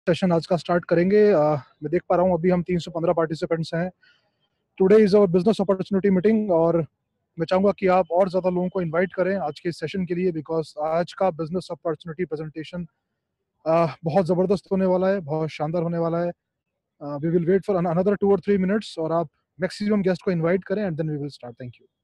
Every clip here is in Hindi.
सेशन आज का स्टार्ट करेंगे। मैं देख पा रहा हूँ अभी हम 315 पार्टिसिपेंट्स हैं। Today is our business opportunity meeting और मैं चाहूंगा कि आप और ज़्यादा लोगों को इनवाइट करें आज के सेशन के लिए, बिकॉज आज का बिजनेस अपॉर्चुनिटी प्रेजेंटेशन बहुत ज़बरदस्त होने वाला है, बहुत शानदार होने वाला है। We will wait for another 2 और 3 मिनट्स और आप मैक्सिमम गेस्ट को इन्वाइट करें and then we will start. Thank you.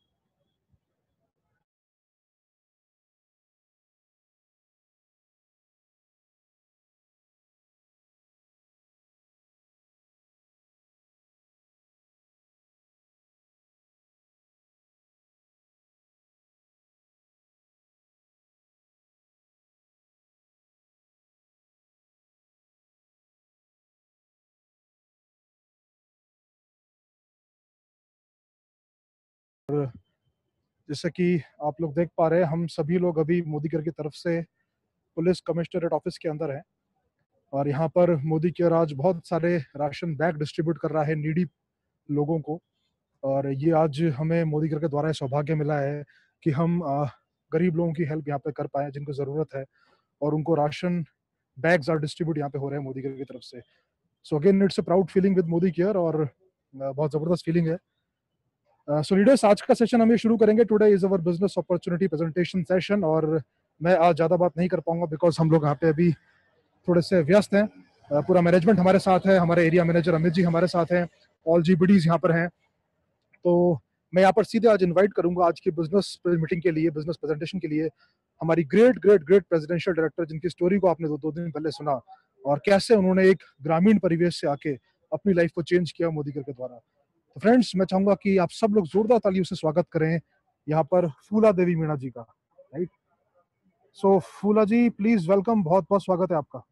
जैसे कि आप लोग देख पा रहे हैं, हम सभी लोग अभी मोदीकेयर की तरफ से पुलिस कमिश्नरेट ऑफिस के अंदर हैं और यहाँ पर मोदीकेयर आज बहुत सारे राशन बैग डिस्ट्रीब्यूट कर रहा है नीडी लोगों को। और ये आज हमें मोदीकेयर के द्वारा सौभाग्य मिला है कि हम गरीब लोगों की हेल्प यहाँ पे कर पाए जिनको ज़रूरत है, और उनको राशन बैग्स आर डिस्ट्रीब्यूट यहाँ पे हो रहे हैं मोदीकेयर की तरफ से। So again it's a proud feeling with Modicare और बहुत ज़बरदस्त फीलिंग है। सो लीडर्स, आज का सेशन हम ये शुरू करेंगे। Today is our business opportunity presentation session और मैं आज ज़्यादा बात नहीं कर पाऊंगा बिकॉज हम लोग यहाँ पे अभी थोड़े से व्यस्त हैं। पूरा मैनेजमेंट हमारे साथ है, हमारे एरिया मैनेजर अमित जी हमारे साथ हैं, ऑल जीबीडीज यहाँ पर हैं। तो मैं यहाँ पर सीधे आज इनवाइट करूंगा आज की बिजनेस मीटिंग के लिए, बिजनेस प्रेजेंटेशन के लिए हमारी great great great presidential director, जिनकी स्टोरी को आपने दो दिन पहले सुना और कैसे उन्होंने एक ग्रामीण परिवेश से आके अपनी लाइफ को चेंज किया मोदीकेयर के द्वारा। तो फ्रेंड्स, मैं चाहूंगा कि आप सब लोग जोरदार तालियों से स्वागत करें यहाँ पर फूला देवी मीणा जी का। राइट, सो फूला जी प्लीज वेलकम, बहुत बहुत स्वागत है आपका।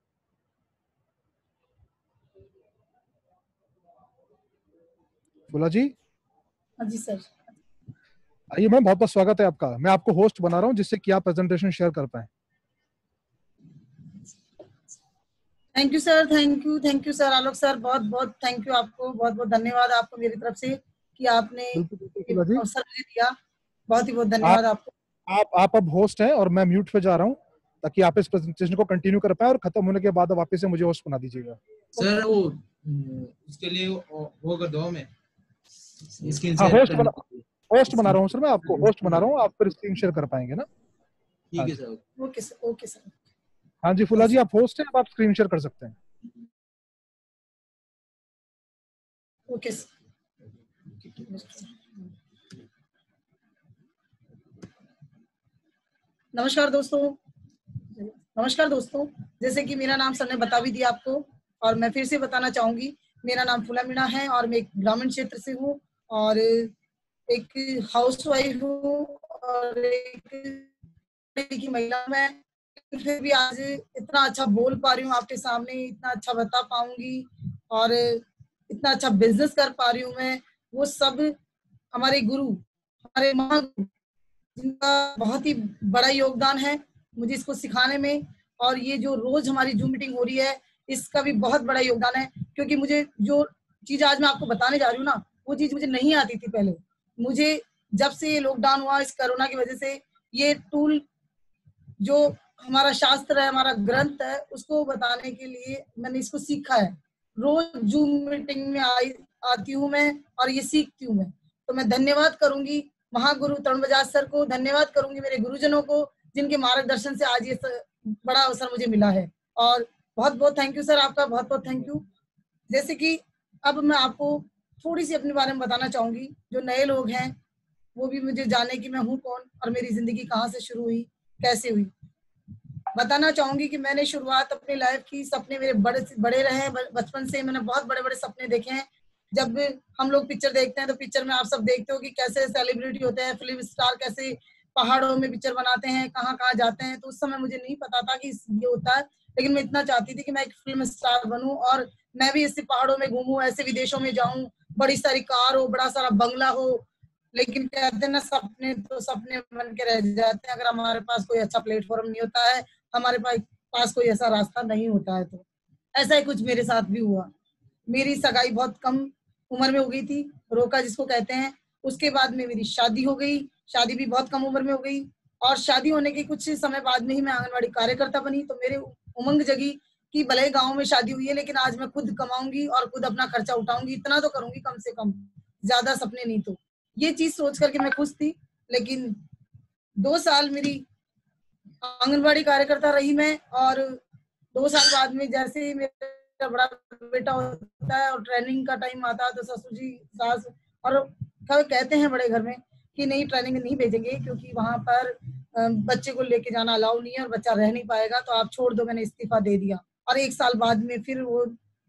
फूला जी। जी सर। आइए मैम, बहुत बहुत स्वागत है आपका। मैं आपको होस्ट बना रहा हूँ जिससे कि आप प्रेजेंटेशन शेयर कर पाए। Thank you sir, thank you sir Alok sir, बहुत बहुत थैंक यू आपको, बहुत बहुत धन्यवाद आपको मेरी तरफ से कि आपने अवसर मुझे दिया। बहुत ही बहुत धन्यवाद आपको। आप अब होस्ट हैं और मैं म्यूट पे जा रहा हूँ ताकि आप इस प्रेजेंटेशन को कंटिन्यू कर पाए और खत्म होने के बाद वापस से मुझे होस्ट बना दीजिएगा। सर वो उसके लिए वो कर दो मैं स्क्रीन हाँ, शेयर होस्ट बना रहा हूँ सर, मैं आपको होस्ट बना रहा हूँ, आप फिर स्क्रीन शेयर कर पाएंगे ना? ठीक है sir. Okay sir, okay sir. हाँ जी फुला जी, आप होस्ट हैं, अब आप स्क्रीन शेयर कर सकते हैं। Okay sir. नमस्कार दोस्तों, जैसे कि मेरा नाम सर ने बता भी दिया आपको और मैं फिर से बताना चाहूंगी। मेरा नाम फूला मीणा है और मैं एक ग्रामीण क्षेत्र से हूँ और एक हाउसवाइफ हूँ और एक की महिला। मैं फिर भी आज इतना अच्छा बोल पा रही हूँ आपके सामने, इतना अच्छा बता पाऊंगी और इतना अच्छा बिजनेस कर पा रही हूँ मैं, वो सब हमारे गुरु, हमारे महागुरु, जिनका बहुत ही बड़ा योगदान है मुझे इसको सिखाने में। और ये जो रोज हमारी जूम मीटिंग हो रही है, इसका भी बहुत बड़ा योगदान है, क्योंकि मुझे जो चीज आज मैं आपको बताने जा रही हूँ ना, वो चीज मुझे नहीं आती थी पहले। मुझे जब से ये लॉकडाउन हुआ इस कोरोना की वजह से, ये टूल जो हमारा शास्त्र है, हमारा ग्रंथ है, उसको बताने के लिए मैंने इसको सीखा है। रोज जूम मीटिंग में आती हूँ मैं और ये सीखती हूँ मैं। तो मैं धन्यवाद करूंगी महागुरु तरुण बजाज सर को, धन्यवाद करूंगी मेरे गुरुजनों को, जिनके मार्गदर्शन से आज ये बड़ा अवसर मुझे मिला है। और बहुत बहुत थैंक यू सर आपका, बहुत बहुत थैंक यू। जैसे कि अब मैं आपको थोड़ी सी अपने बारे में बताना चाहूंगी। जो नए लोग हैं वो भी मुझे जाने कि मैं हूँ कौन और मेरी जिंदगी कहाँ से शुरू हुई, कैसे हुई। बताना चाहूंगी कि मैंने शुरुआत अपनी लाइफ की, सपने मेरे बड़े रहे हैं। बचपन से मैंने बहुत बड़े बड़े सपने देखे हैं। जब हम लोग पिक्चर देखते हैं तो पिक्चर में आप सब देखते हो कि कैसे सेलिब्रिटी होते हैं, फिल्म स्टार कैसे पहाड़ों में पिक्चर बनाते हैं, कहाँ कहाँ जाते हैं। तो उस समय मुझे नहीं पता था कि ये होता है, लेकिन मैं इतना चाहती थी कि मैं एक फिल्म स्टार बनूं और मैं भी ऐसे पहाड़ों में घूमूं, ऐसे विदेशों में जाऊं, बड़ी सारी कार हो, बड़ा सारा बंगला हो। लेकिन कहते हैं ना, सपने तो सपने बन के रह जाते हैं अगर हमारे पास कोई अच्छा प्लेटफॉर्म नहीं होता है, हमारे पास कोई ऐसा रास्ता नहीं होता है। तो ऐसा ही कुछ मेरे साथ भी हुआ। मेरी सगाई बहुत कम उम्र में हो गई थी, रोका जिसको कहते हैं। उसके बाद में मेरी शादी हो गई, शादी भी बहुत कम उम्र में हो गई। और शादी होने के कुछ समय बाद में ही मैं आंगनवाड़ी कार्यकर्ता बनी। तो मेरे उमंग जगी कि भले ही गाँव में शादी हुई है लेकिन आज मैं खुद कमाऊंगी और खुद अपना खर्चा उठाऊंगी, इतना तो करूंगी कम से कम, ज्यादा सपने नहीं। तो ये चीज सोच करके मैं खुश थी। लेकिन 2 साल मेरी आंगनबाड़ी कार्यकर्ता रही मैं, और 2 साल बाद में जैसे ही मेरा बड़ा बेटा होता है और ट्रेनिंग का टाइम आता है तो ससुर जी, सास और कहते हैं बड़े घर में कि नहीं ट्रेनिंग नहीं भेजेंगे क्योंकि वहां पर बच्चे को लेके जाना अलाउ नहीं है और बच्चा रह नहीं पाएगा, तो आप छोड़ दो। मैंने इस्तीफा दे दिया और 1 साल बाद में फिर वो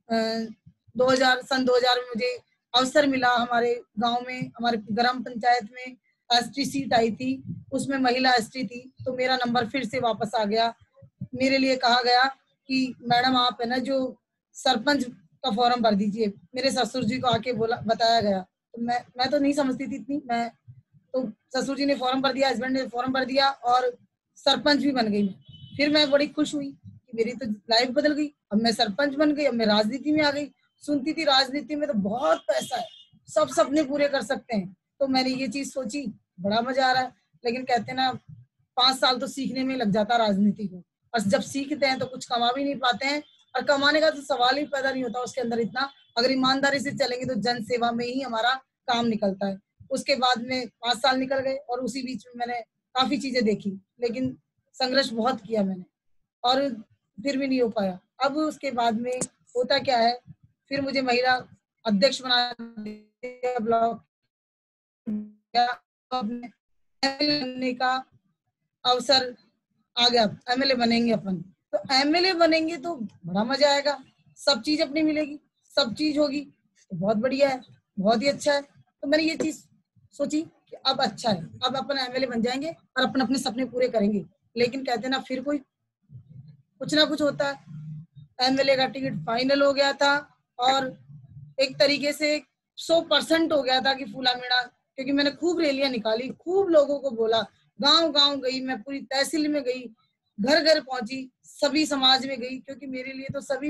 2000 में मुझे अवसर मिला। हमारे गांव में, हमारे ग्राम पंचायत में एसटी सीट आई थी, उसमें महिला एसटी थी, तो मेरा नंबर फिर से वापस आ गया। मेरे लिए कहा गया कि मैडम आप है ना जो सरपंच का फॉर्म भर दीजिए। मेरे ससुर जी को आके बोला, बताया गया, तो मैं तो नहीं समझती थी इतनी। मैं तो ससुर जी ने फॉर्म भर दिया, हस्बैंड ने फॉर्म भर दिया और सरपंच भी बन गई। फिर मैं बड़ी खुश हुई कि मेरी तो लाइफ बदल गई, अब मैं सरपंच बन गई, अब मैं राजनीति में आ गई। सुनती थी राजनीति में तो बहुत पैसा है, सब सपने पूरे कर सकते हैं, तो मैंने ये चीज सोची, बड़ा मजा आ रहा है। लेकिन कहते ना 5 साल तो सीखने में लग जाता राजनीति को, और जब सीखते हैं तो कुछ कमा भी नहीं पाते हैं, और कमाने का तो सवाल ही पैदा नहीं होता उसके अंदर इतना। अगर ईमानदारी से चलेंगे तो जन सेवा में ही हमारा काम निकलता है। उसके बाद में 5 साल निकल गए और उसी बीच में मैंने काफी चीजें देखी, लेकिन संघर्ष बहुत किया मैंने और फिर भी नहीं हो पाया। अब उसके बाद में होता क्या है, फिर मुझे महिला अध्यक्ष बना दिया ब्लॉक, बनने का अवसर आ गया। एमएलए बनेंगे अपन, तो एमएलए बनेंगे तो बड़ा मजा आएगा, सब चीज अपनी मिलेगी, सब चीज होगी, तो बहुत बढ़िया है, बहुत ही अच्छा है। तो मैंने ये चीज सोची कि अब अच्छा है, अब अपन एमएलए बन जाएंगे और अपन अपने सपने पूरे करेंगे। लेकिन कहते ना फिर कोई कुछ ना कुछ होता है। एमएलए का टिकट फाइनल हो गया था और एक तरीके से 100% हो गया था कि फूला मीणा, क्योंकि मैंने खूब रैलियां निकाली, खूब लोगों को बोला, गांव गांव गई मैं, पूरी तहसील में गई, घर घर पहुंची, सभी समाज में गई, क्योंकि मेरे लिए तो सभी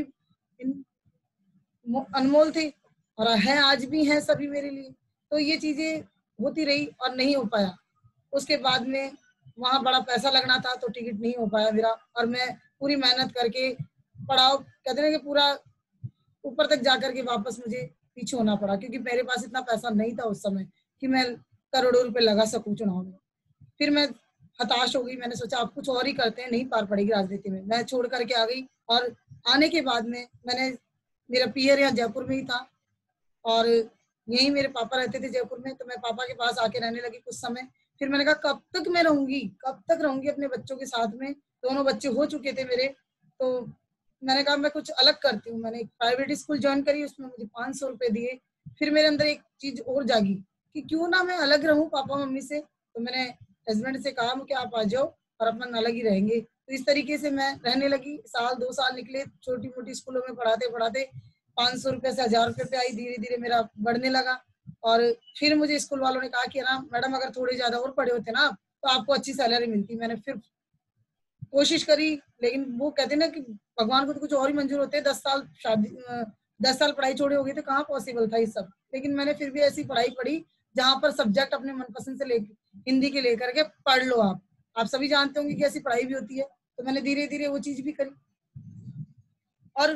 अनमोल थे और है, आज भी हैं सभी मेरे लिए। तो ये चीजें होती रही और नहीं हो पाया। उसके बाद में वहां बड़ा पैसा लगना था तो टिकट नहीं हो पाया मेरा, और मैं पूरी मेहनत करके पढ़ाओ, कहते हैं कि पूरा ऊपर तक जाकर के वापस मुझे पीछे होना पड़ा, क्योंकि मेरे पास इतना पैसा नहीं था उस समय कि मैं करोड़ों रुपए लगा सकूं चुनाव में। फिर मैं हताश हो गई, मैंने सोचा अब कुछ और ही करते हैं, नहीं पार पड़ेगी राजनीति में, मैं छोड़ करके आ गई। और आने के बाद में मैंने, मेरा पियर यहाँ जयपुर में ही था और यहीं मेरे पापा रहते थे जयपुर में, तो मैं पापा के पास आके रहने लगी कुछ समय। फिर मैंने कहा कब तक मैं रहूंगी, कब तक रहूंगी अपने बच्चों के साथ में, दोनों बच्चे हो चुके थे मेरे। तो मैंने कहा मैं कुछ अलग करती हूँ। मैंने एक प्राइवेट स्कूल ज्वाइन करी, उसमें मुझे 500 रुपए दिए। फिर मेरे अंदर एक चीज और जागी कि क्यों ना मैं अलग रहूं पापा मम्मी से। तो मैंने हस्बैंड से कहा कि आप आ जाओ और अपन अलग ही रहेंगे। तो इस तरीके से मैं रहने लगी। 1-2 साल निकले, छोटी मोटी स्कूलों में पढ़ाते पढ़ाते 500 रुपए से 1000 रुपए पे आई, धीरे धीरे मेरा बढ़ने लगा। और फिर मुझे स्कूल वालों ने कहा कि ना मैडम अगर थोड़े ज्यादा और पढ़े होते ना तो आपको अच्छी सैलरी मिलती। मैंने फिर कोशिश करी, लेकिन वो कहते ना कि भगवान को तो कुछ और ही मंजूर होते हैं। 10 साल पढ़ाई छोड़ी होगी तो कहाँ पॉसिबल था ये सब। लेकिन मैंने फिर भी ऐसी पढ़ाई पढ़ी जहां पर सब्जेक्ट अपने मनपसंद से हिंदी के लेकर के पढ़ लो। आप सभी जानते होंगे कि ऐसी पढ़ाई भी होती है। तो मैंने धीरे धीरे वो चीज भी करी और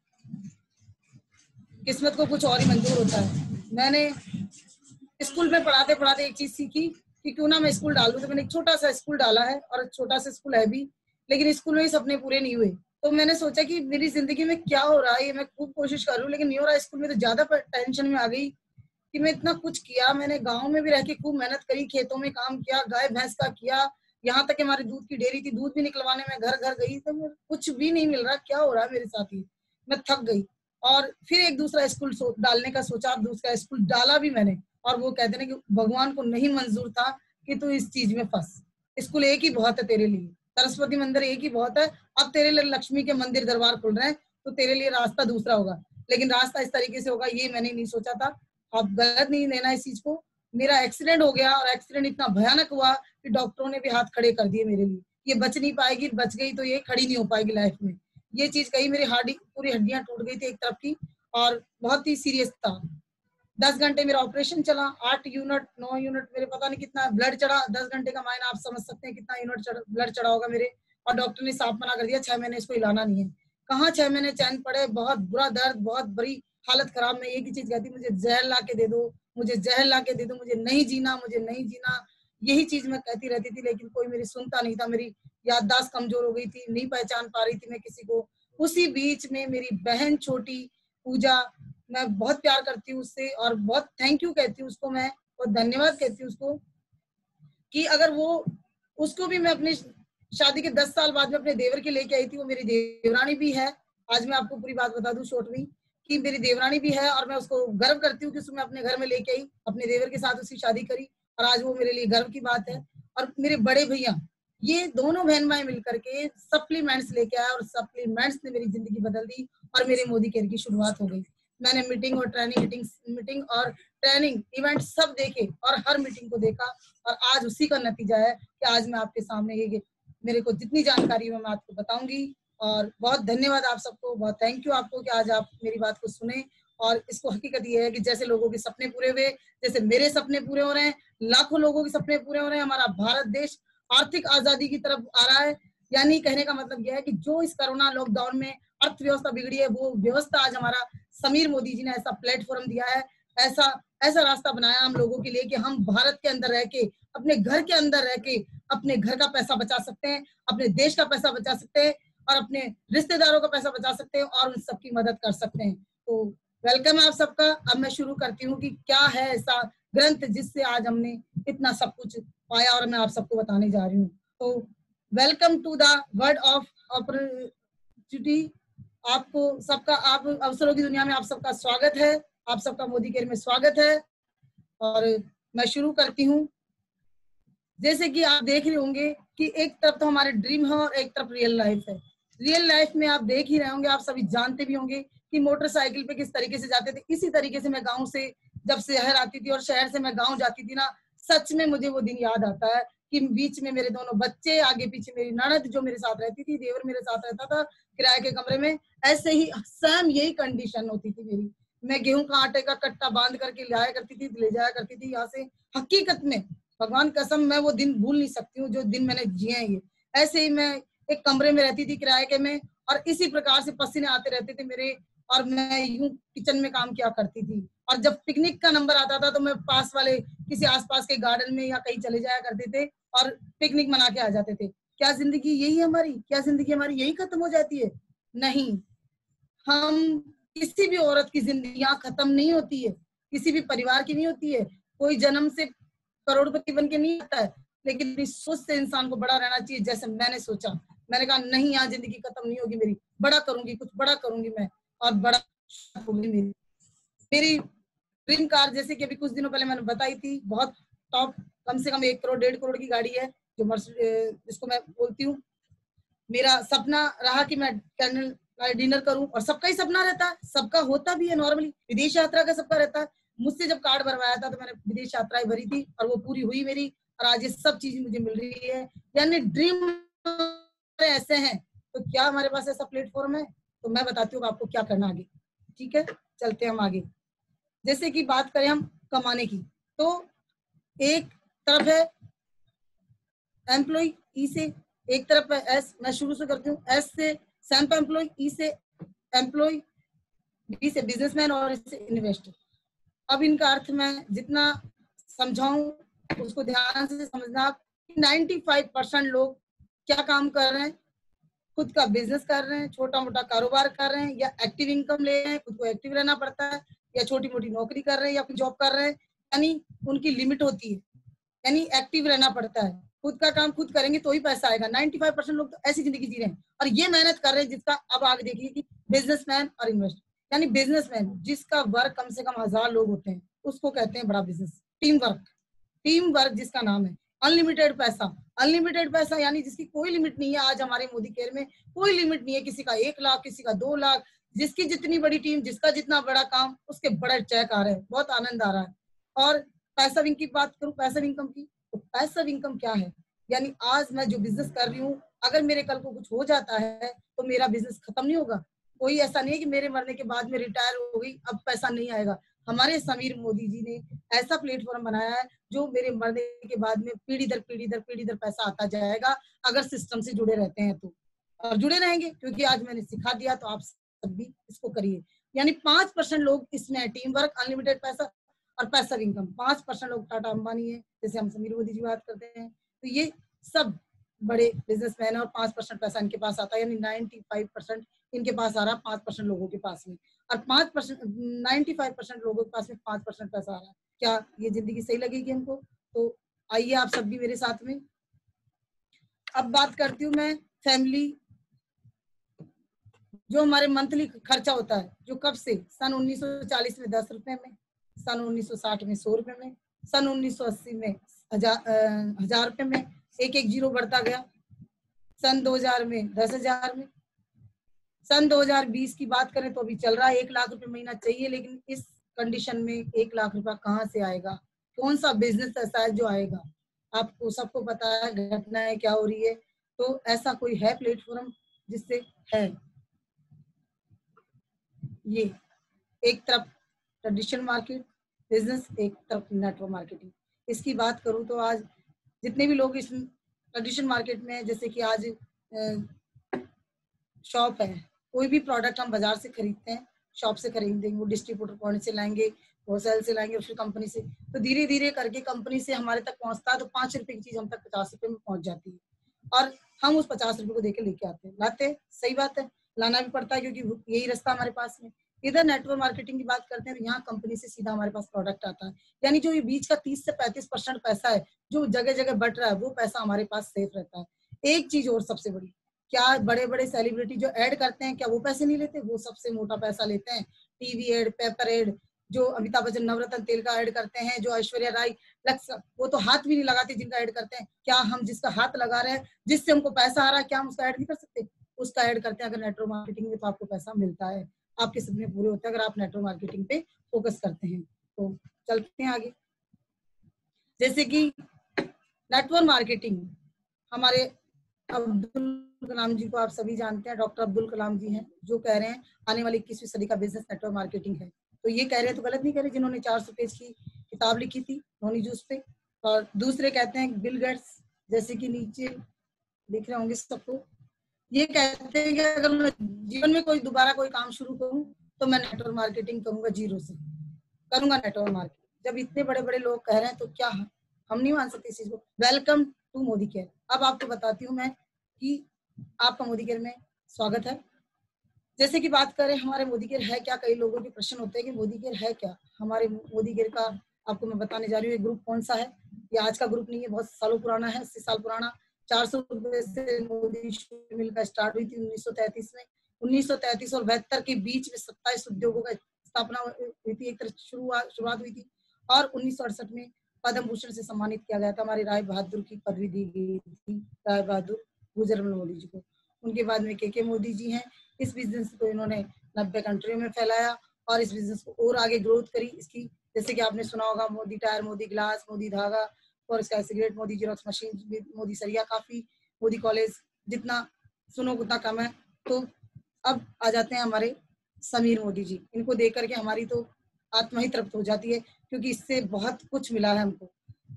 किस्मत को कुछ और ही मंजूर होता है। मैंने स्कूल में पढ़ाते पढ़ाते एक चीज सीखी कि क्यों ना मैं स्कूल डाल दूं। तो मैंने एक छोटा सा स्कूल डाला है और छोटा सा स्कूल है भी, लेकिन स्कूल में ही सपने पूरे नहीं हुए। तो मैंने सोचा कि मेरी जिंदगी में क्या हो रहा है, ये मैं खूब कोशिश कर रही हूँ लेकिन नहीं हो रहा। स्कूल में तो ज्यादा टेंशन में आ गई कि मैं इतना कुछ किया। मैंने गाँव में भी रह के खूब मेहनत करी, खेतों में काम किया, गाय भैंस का किया, यहाँ तक हमारी दूध की डेयरी थी, दूध भी निकलवाने में घर घर गई, तो कुछ भी नहीं मिल रहा। क्या हो रहा है मेरे साथ, ही मैं थक गई। और फिर एक दूसरा स्कूल डालने का सोचा, दूसरा स्कूल डाला भी मैंने। और वो कहते ना कि भगवान को नहीं मंजूर था कि तू इस चीज में फंस, स्कूल एक ही बहुत है तेरे लिए, सरस्वती मंदिर एक ही बहुत है। अब तेरे लिए लक्ष्मी के मंदिर दरबार खुल रहे हैं तो तेरे लिए रास्ता दूसरा होगा, लेकिन रास्ता इस तरीके से होगा ये मैंने नहीं सोचा था। आप गलत नहीं लेना इस चीज को। मेरा एक्सीडेंट हो गया और एक्सीडेंट इतना भयानक हुआ कि डॉक्टरों ने भी हाथ खड़े कर दिए मेरे लिए। ये बच नहीं पाएगी, बच गई तो ये खड़ी नहीं हो पाएगी लाइफ में। ये चीज कही, मेरी पूरी हड्डियां टूट गई थी एक तरफ की और बहुत ही सीरियस था। 10 घंटे मेरा ऑपरेशन चला, 8 यूनिट 9 यूनिट मेरे पता नहीं कितना ब्लड चढ़ा। 10 घंटे का मायना आप समझ सकते हैं कितना यूनिट ब्लड चढ़ा होगा मेरे। और डॉक्टर ने साफ मना कर दिया 6 महीने इसको हिलाना नहीं है। कहाँ 6 महीने चैन पड़े, बहुत बुरा दर्द, बहुत बड़ी हालत खराब। मैं एक ही चीज कहती, मुझे जहर ला के दे दो, मुझे जहर ला के दे दो, मुझे नहीं जीना, मुझे नहीं जीना, यही चीज मैं कहती रहती थी। लेकिन कोई मेरी सुनता नहीं था, मेरी याददाश्त कमजोर हो गई थी, नहीं पहचान पा रही थी मैं किसी को। उसी बीच में मेरी बहन छोटी पूजा, मैं बहुत प्यार करती हूँ उससे और बहुत थैंक यू कहती हूँ उसको, मैं बहुत धन्यवाद कहती हूँ उसको कि अगर वो, उसको भी मैं अपनी शादी के 10 साल बाद में अपने देवर के लेके आई थी। वो मेरी देवरानी भी है। आज मैं आपको पूरी बात बता दूं शॉर्ट में कि मेरी देवरानी भी है और मैं उसको गर्व करती हूँ कि उसको मैं अपने घर में लेके आई, अपने देवर के साथ उसकी शादी करी और आज वो मेरे लिए गर्व की बात है। और मेरे बड़े भैया, ये दोनों बहन भाई मिलकर के सप्लीमेंट्स लेके आए और सप्लीमेंट्स ने मेरी जिंदगी बदल दी और मेरे मोदी केयर की शुरुआत हो गई। मैंने मीटिंग और ट्रेनिंग और ट्रेनिंग इवेंट सब देखे और हर मीटिंग को देखा और आज उसी का नतीजा है कि आज मैं आपके सामने ये मेरे को जितनी जानकारी है मैं आपको बताऊंगी। और बहुत धन्यवाद आप सबको, बहुत थैंक यू आपको कि आज आप मेरी बात को सुने। और इसको हकीकत ये है कि जैसे लोगों के सपने पूरे हुए, जैसे मेरे सपने पूरे हो रहे हैं, लाखों लोगों के सपने पूरे हो रहे हैं। हमारा भारत देश आर्थिक आजादी की तरफ आ रहा है। यानी कहने का मतलब यह है कि जो इस कोरोना लॉकडाउन में अर्थव्यवस्था बिगड़ी है, वो व्यवस्था आज हमारा समीर मोदी जी ने ऐसा प्लेटफॉर्म दिया है, ऐसा रास्ता बनाया हम लोगों के लिए कि हम भारत के अंदर रह के, अपने घर के अंदर रह के अपने घर का पैसा बचा सकते हैं, अपने देश का पैसा बचा सकते हैं और अपने रिश्तेदारों का पैसा बचा सकते हैं और उन सबकी मदद कर सकते हैं। तो वेलकम है आप सबका। अब मैं शुरू करती हूँ कि क्या है ऐसा ग्रंथ जिससे आज हमने इतना सब कुछ पाया और मैं आप सबको बताने जा रही हूँ। तो welcome to the word of opportunity. आपको सबका, आप अवसरों की दुनिया में आप सबका स्वागत है, आप सबका मोदी केयर में स्वागत है। और मैं शुरू करती हूँ। जैसे कि आप देख रहे होंगे कि एक तरफ तो हमारे ड्रीम है और एक तरफ रियल लाइफ है। रियल लाइफ में आप देख ही रहे होंगे, आप सभी जानते भी होंगे कि मोटरसाइकिल पे किस तरीके से जाते थे। इसी तरीके से मैं गांव से जब शहर आती थी और शहर से मैं गांव जाती थी ना, सच में मुझे वो दिन याद आता है कि बीच में मेरे दोनों बच्चे, आगे पीछे मेरी ननद जो मेरे साथ रहती थी, देवर मेरे साथ रहता था किराए के कमरे में। ऐसे ही सेम यही कंडीशन होती थी मेरी। मैं गेहूं का आटे का कट्टा बांध करके लाया करती थी, ले जाया करती थी यहाँ से। हकीकत में भगवान कसम मैं वो दिन भूल नहीं सकती हूँ जो दिन मैंने जिए हैं। ये ऐसे ही मैं एक कमरे में रहती थी किराए के में और इसी प्रकार से पसीने आते रहते थे मेरे और मैं यूं किचन में काम किया करती थी। और जब पिकनिक का नंबर आता था तो मैं पास वाले किसी आसपास के गार्डन में या कहीं चले जाया करते थे और पिकनिक मना के आ जाते थे। क्या जिंदगी यही है हमारी? क्या जिंदगी हमारी यही खत्म हो जाती है? नहीं, हम किसी भी औरत की जिंदगी यहाँ खत्म नहीं होती है, किसी भी परिवार की नहीं होती है। कोई जन्म से करोड़पति बन के नहीं आता है, लेकिन अपनी सोच से इंसान को बड़ा रहना चाहिए। जैसे मैंने सोचा, मैंने कहा नहीं, यहाँ जिंदगी खत्म नहीं होगी मेरी, बड़ा करूंगी, कुछ बड़ा करूंगी मैं और बड़ा होगी मेरी ड्रीम कार। जैसे कि अभी कुछ दिनों पहले मैंने बताई थी, बहुत टॉप, कम से कम 1 करोड़ 1.5 करोड़ की गाड़ी है जो जिसको मैं बोलती हूँ। मेरा सपना रहा कि मैं कैंडल डिनर करूं और सबका ही सपना रहता है, सबका होता भी है नॉर्मली। विदेश यात्रा का सबका रहता है। मुझसे जब कार्ड भरवाया था तो मैंने विदेश यात्राएं भरी थी और वो पूरी हुई मेरी और आज ये सब चीज मुझे मिल रही है। यानी ड्रीम ऐसे हैं। तो क्या हमारे पास ऐसा प्लेटफॉर्म है? तो मैं बताती हूँ आपको क्या करना आगे। ठीक है, चलते हम आगे। जैसे कि बात करें हम कमाने की, तो एक तरफ है एम्प्लॉय, ई से, एक तरफ है एस। मैं शुरू से करती हूँ, एस से सैम्प एम्प्लॉय, ई से एम्प्लॉय, बी से बिजनेसमैन और इस से इन्वेस्टर। अब इनका अर्थ मैं जितना समझाऊं उसको ध्यान से समझना। 95% लोग क्या काम कर रहे हैं? खुद का बिजनेस कर रहे हैं, छोटा मोटा कारोबार कर रहे हैं या एक्टिव इनकम ले रहे हैं, खुद को एक्टिव रहना पड़ता है, या छोटी मोटी नौकरी कर रहे हैं या फिर जॉब कर रहे हैं। यानी उनकी लिमिट होती है, यानी एक्टिव रहना पड़ता है। खुद का काम खुद करेंगे तो ही पैसा आएगा। 95% लोग तो ऐसी जिंदगी जी रहे हैं और ये मेहनत कर रहे हैं जिसका अब आगे देखिए कि बिजनेसमैन और इन्वेस्टर। यानी बिजनेसमैन जिसका वर्क कम से कम 1000 लोग होते हैं उसको कहते हैं बड़ा बिजनेस। टीम वर्क जिसका नाम है। अनलिमिटेड पैसा यानी जिसकी कोई लिमिट नहीं है। आज हमारे मोदी केयर में कोई लिमिट नहीं है, किसी का 1 लाख, किसी का 2 लाख, जिसकी जितनी बड़ी टीम, जिसका जितना बड़ा काम, उसके बड़े चेक आ रहे हैं। बहुत आनंद आ रहा है। और पैसिव इनकम की बात करूं, पैसिव इनकम की, तो पैसिव इनकम क्या है? यानी आज मैं जो बिजनेस कर रही हूँ, अगर मेरे कल को कुछ हो जाता है तो मेरा बिजनेस खत्म नहीं होगा। कोई ऐसा नहीं है कि मेरे मरने के बाद में रिटायर हो गई अब पैसा नहीं आएगा। हमारे समीर मोदी जी ने ऐसा प्लेटफॉर्म बनाया है जो मेरे मरने के बाद में पीढ़ी दर पैसा आता जाएगा अगर सिस्टम से जुड़े रहते हैं तो। और जुड़े रहेंगे, क्योंकि आज मैंने सिखा दिया तो आप सब भी इसको करिए। यानी 5% लोग इसमें टीम वर्क, अनलिमिटेड पैसा और पैसिव इनकम। 5% लोग टाटा अंबानी है, जैसे हम समीर मोदी जी बात करते हैं, तो ये सब बड़े बिजनेसमैन है और 5% पैसा इनके पास आता है, यानी 95% इनके पास आ रहा है 5% लोगों के पास में, और 5% 95% लोगों के पास में 5% पैसा आ रहा है। क्या ये जिंदगी सही लगेगी हमको? तो आइए आप सब भी मेरे साथ में। अब बात करती हूँ मैं फैमिली, जो हमारे मंथली खर्चा होता है, जो कब से सन 1940 में 10 रुपए में, सन 1960 में 100 रुपए में, सन 1980 में 1000 रुपए में, एक एक जीरो बढ़ता गया, सन 2000 में 10,000 में, सन 2020 की बात करें तो अभी चल रहा है 1 लाख रुपए महीना चाहिए। लेकिन इस कंडीशन में 1 लाख रुपया कहाँ से आएगा? कौन सा बिजनेस ऐसा है जो आएगा? आपको सबको पता है घटनाएं क्या हो रही है, तो ऐसा कोई है प्लेटफॉर्म जिससे है? ये एक तरफ ट्रेडिशनल मार्केट बिजनेस, एक तरफ नेटवर्क मार्केटिंग। इसकी बात करूं तो आज जितने भी लोग इस ट्रेडिशनल मार्केट में, जैसे कि आज शॉप है, कोई भी प्रोडक्ट हम बाजार से खरीदते हैं, शॉप से खरीदेंगे, वो डिस्ट्रीब्यूटर पॉइंट से लाएंगे, होलसेल से लाएंगे, फिर कंपनी से, तो धीरे धीरे करके कंपनी से हमारे तक पहुंचता है, तो 5 रुपए की चीज हम तक 50 रुपए में पहुंच जाती है, और हम उस 50 रुपए को देके लेके आते हैं, लाते हैं, सही बात है, लाना भी पड़ता है क्योंकि यही रास्ता हमारे पास में। इधर नेटवर्क मार्केटिंग की बात करते हैं तो यहाँ कंपनी से सीधा हमारे पास प्रोडक्ट आता है, यानी जो ये बीच का 30 से 35% पैसा है जो जगह जगह बट रहा है, वो पैसा हमारे पास सेफ रहता है। एक चीज और सबसे बड़ी, क्या बड़े बड़े सेलिब्रिटी जो ऐड करते हैं, क्या वो पैसे नहीं लेते? वो सबसे मोटा पैसा लेते हैं। टीवी एड, पेपर एड, जो अमिताभ बच्चन नवरत्न तेल का ऐड करते हैं, जो ऐश्वर्या राय लक्स, वो तो हाथ भी नहीं लगाते जिनका ऐड करते हैं। क्या हम जिसका हाथ लगा रहे हैं, जिससे हमको पैसा आ रहा है, क्या हम उसका ऐड नहीं कर सकते? उसका ऐड करते हैं अगर नेटवर्क मार्केटिंग में, तो आपको पैसा मिलता है, आपके सपने पूरे होते हैं अगर आप नेटवर्क मार्केटिंग पे फोकस करते हैं। तो चलते हैं आगे। जैसे कि नेटवर्क मार्केटिंग, हमारे अब्दुल कलाम जी को आप सभी जानते हैं, डॉक्टर अब्दुल कलाम जी हैं, जो कह रहे हैं आने वाली 21वीं सदी का बिजनेस नेटवर्क मार्केटिंग है। तो ये कह रहे हैं तो गलत नहीं कह रहे, जिन्होंने 400 पेज की किताब लिखी थी नोनी जूस पे। और दूसरे कहते हैं बिल गेट्स, जैसे कि नीचे देख रहे होंगे सबको, ये कहते हैं कि अगर मैं जीवन में कोई दोबारा कोई काम शुरू करूं तो मैं नेटवर्क मार्केटिंग करूंगा, जीरो से करूंगा नेटवर्क मार्केटिंग। जब इतने बड़े बड़े लोग कह रहे हैं तो क्या हम नहीं मान सकते इस चीज को? Welcome to Modi care. अब आपको बताती हूँ मैं कि आपका मोदी केयर में स्वागत है। जैसे कि बात करें हमारे मोदी केयर है क्या, कई लोगों के प्रश्न होते हैं कि मोदी केयर है क्या। हमारे मोदी केयर का आपको मैं बताने जा रही हूँ, ये ग्रुप कौन सा है। ये आज का ग्रुप नहीं है, बहुत सालों पुराना है, 80 साल पुराना। 400 रुपए से मोदी मिलकर स्टार्ट हुई थी 1933 में। 1933 और 72 के बीच में 27 उद्योगों का स्थापना हुई थी, एक तरह शुरुआत हुई थी। और 1968 में पद्म भूषण से सम्मानित किया गया था, हमारे राय बहादुर की पदवी दी गई थी, राय बहादुर गुजरमल मोदी जी को। उनके बाद में के मोदी जी हैं। इस बिजनेस को इन्होंने 90 कंट्रियों में फैलाया और इस बिजनेस को और आगे ग्रोथ करी इसकी। जैसे कि आपने सुना होगा मोदी टायर, मोदी ग्लास, मोदी धागा, और इसका cigarette, Modi xerox machine, Modi सरिया काफी, मोदी कॉलेज, जितना सुनो उतना कम है। तो अब आ जाते हैं हमारे समीर मोदी जी। इनको देख करके हमारी तो आत्मा ही तृप्त हो जाती है, क्योंकि इससे बहुत कुछ मिला है हमको।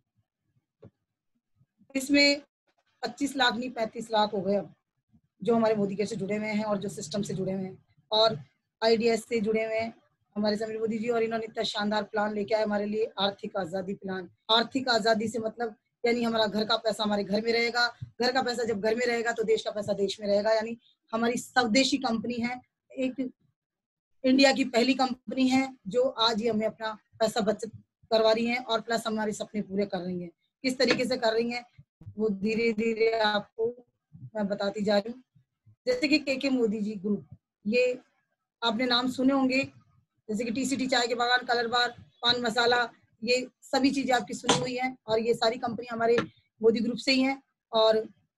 इसमें 25 लाख नहीं 35 लाख हो गए अब जो हमारे मोदी केयर से जुड़े हुए हैं और जो सिस्टम से जुड़े हुए हैं और आईडीएस से जुड़े हुए हैं हमारे समीर मोदी जी। और इन्होंने इतना शानदार प्लान लेके आए हमारे लिए, आर्थिक आजादी प्लान। आर्थिक आजादी से मतलब यानी हमारा घर का पैसा हमारे घर में रहेगा, घर का पैसा जब घर में रहेगा तो देश का पैसा देश में रहेगा। यानी हमारी स्वदेशी कंपनी है, एक इंडिया की पहली कंपनी है जो आज ही हमें अपना पैसा बचत करवा रही है और प्लस हमारे सपने पूरे कर रही है। किस तरीके से कर रही है वो धीरे धीरे आपको मैं बताती जा रही हूँ। जैसे कि के मोदी जी ग्रुप, ये आपने नाम सुने होंगे, जैसे कि टीसीटी चाय के बागान, कलर बार, पान मसाला, ये सभी चीजें आपकी सुनी हुई हैं और ये सारी कंपनी हमारे मोदी ग्रुप से ही हैं। और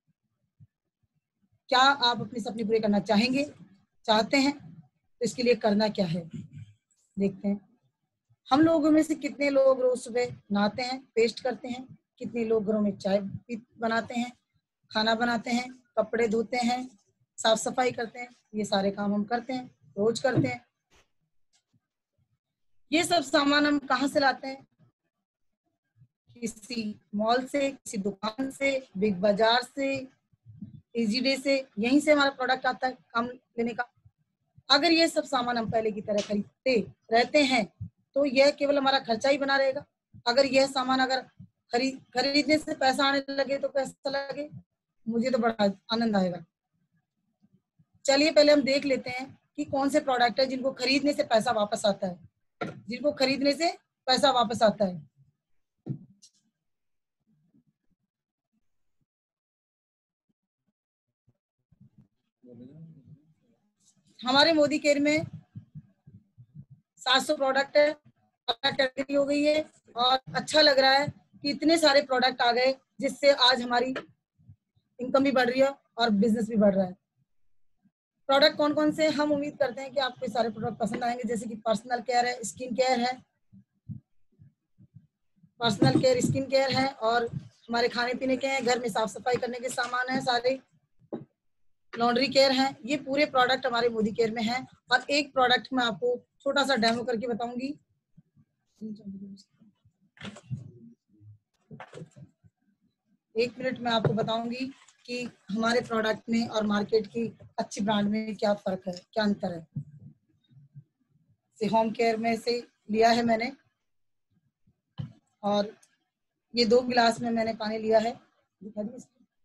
क्या आप अपने सपने पूरे करना चाहते हैं तो इसके लिए करना क्या है देखते हैं। हम लोगों में से कितने लोग रोज सुबह नहाते हैं, पेस्ट करते हैं, कितने लोग घरों में चाय बनाते हैं, खाना बनाते हैं, कपड़े धोते हैं, साफ सफाई करते हैं। ये सारे काम हम करते हैं, रोज करते हैं। ये सब सामान हम कहाँ से लाते हैं? किसी मॉल से, किसी दुकान से, बिग बाजार से, इजी डे से, यहीं से हमारा प्रोडक्ट आता है काम लेने का। अगर ये सब सामान हम पहले की तरह खरीदते रहते हैं तो यह केवल हमारा खर्चा ही बना रहेगा। अगर यह सामान अगर खरीदने से पैसा आने लगे तो कैसा लगे, मुझे तो बड़ा आनंद आएगा। चलिए पहले हम देख लेते हैं कि कौन से प्रोडक्ट है जिनको खरीदने से पैसा वापस आता है, जिनको खरीदने से पैसा वापस आता है। हमारे मोदी केयर में 700 प्रोडक्ट है, कैटेगरी हो गई है और अच्छा लग रहा है कि इतने सारे प्रोडक्ट आ गए जिससे आज हमारी इनकम भी बढ़ रही है और बिजनेस भी बढ़ रहा है। प्रोडक्ट कौन कौन से, हम उम्मीद करते हैं कि आपको सारे प्रोडक्ट पसंद आएंगे, जैसे कि पर्सनल केयर है, स्किन केयर है, पर्सनल केयर स्किन केयर है, और हमारे खाने पीने के हैं, घर में साफ सफाई करने के सामान है, सारे लॉन्ड्री केयर है। ये पूरे प्रोडक्ट हमारे मोदी केयर में हैं। और एक प्रोडक्ट मैं आपको छोटा सा डेमो करके बताऊंगी। एक मिनट में आपको बताऊंगी कि हमारे प्रोडक्ट में और मार्केट की अच्छी ब्रांड में क्या फर्क है, क्या अंतर है। होम केयर में से लिया है मैंने, और ये 2 गिलास में मैंने पानी लिया है, दिखा दी।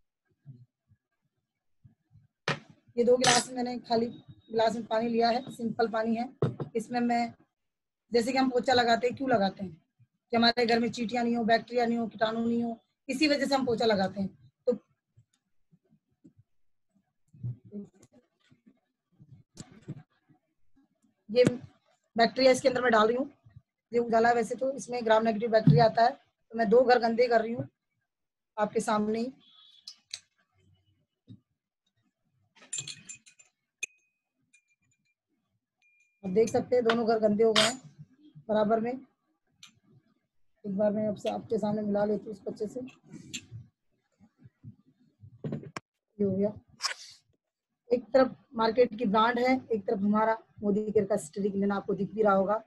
ये 2 गिलास में मैंने खाली गिलास में पानी लिया है, सिंपल पानी है। इसमें मैं, जैसे कि हम पोछा लगाते हैं, क्यों लगाते हैं, कि हमारे घर में चींटियां नहीं हो, बैक्टीरिया नहीं हो, कीटाणु नहीं हो, इसी वजह से हम पोछा लगाते हैं। तो ये बैक्टीरिया इसके अंदर मैं डाल रही हूँ, ये उजाला है वैसे तो इसमें ग्राम नेगेटिव बैक्टीरिया आता है, तो मैं 2 घर गंदे कर रही हूँ आपके सामने ही। आप देख सकते हैं दोनों घर गंदे हो गए हैं बराबर में। एक बार मैं आपसे आपके सामने मिला लेती हूँ उसको अच्छे से। ये हो गया, एक तरफ मार्केट की ब्रांड है, एक तरफ हमारा मोदी केयर का स्टिक लेना आपको दिख भी रहा होगा।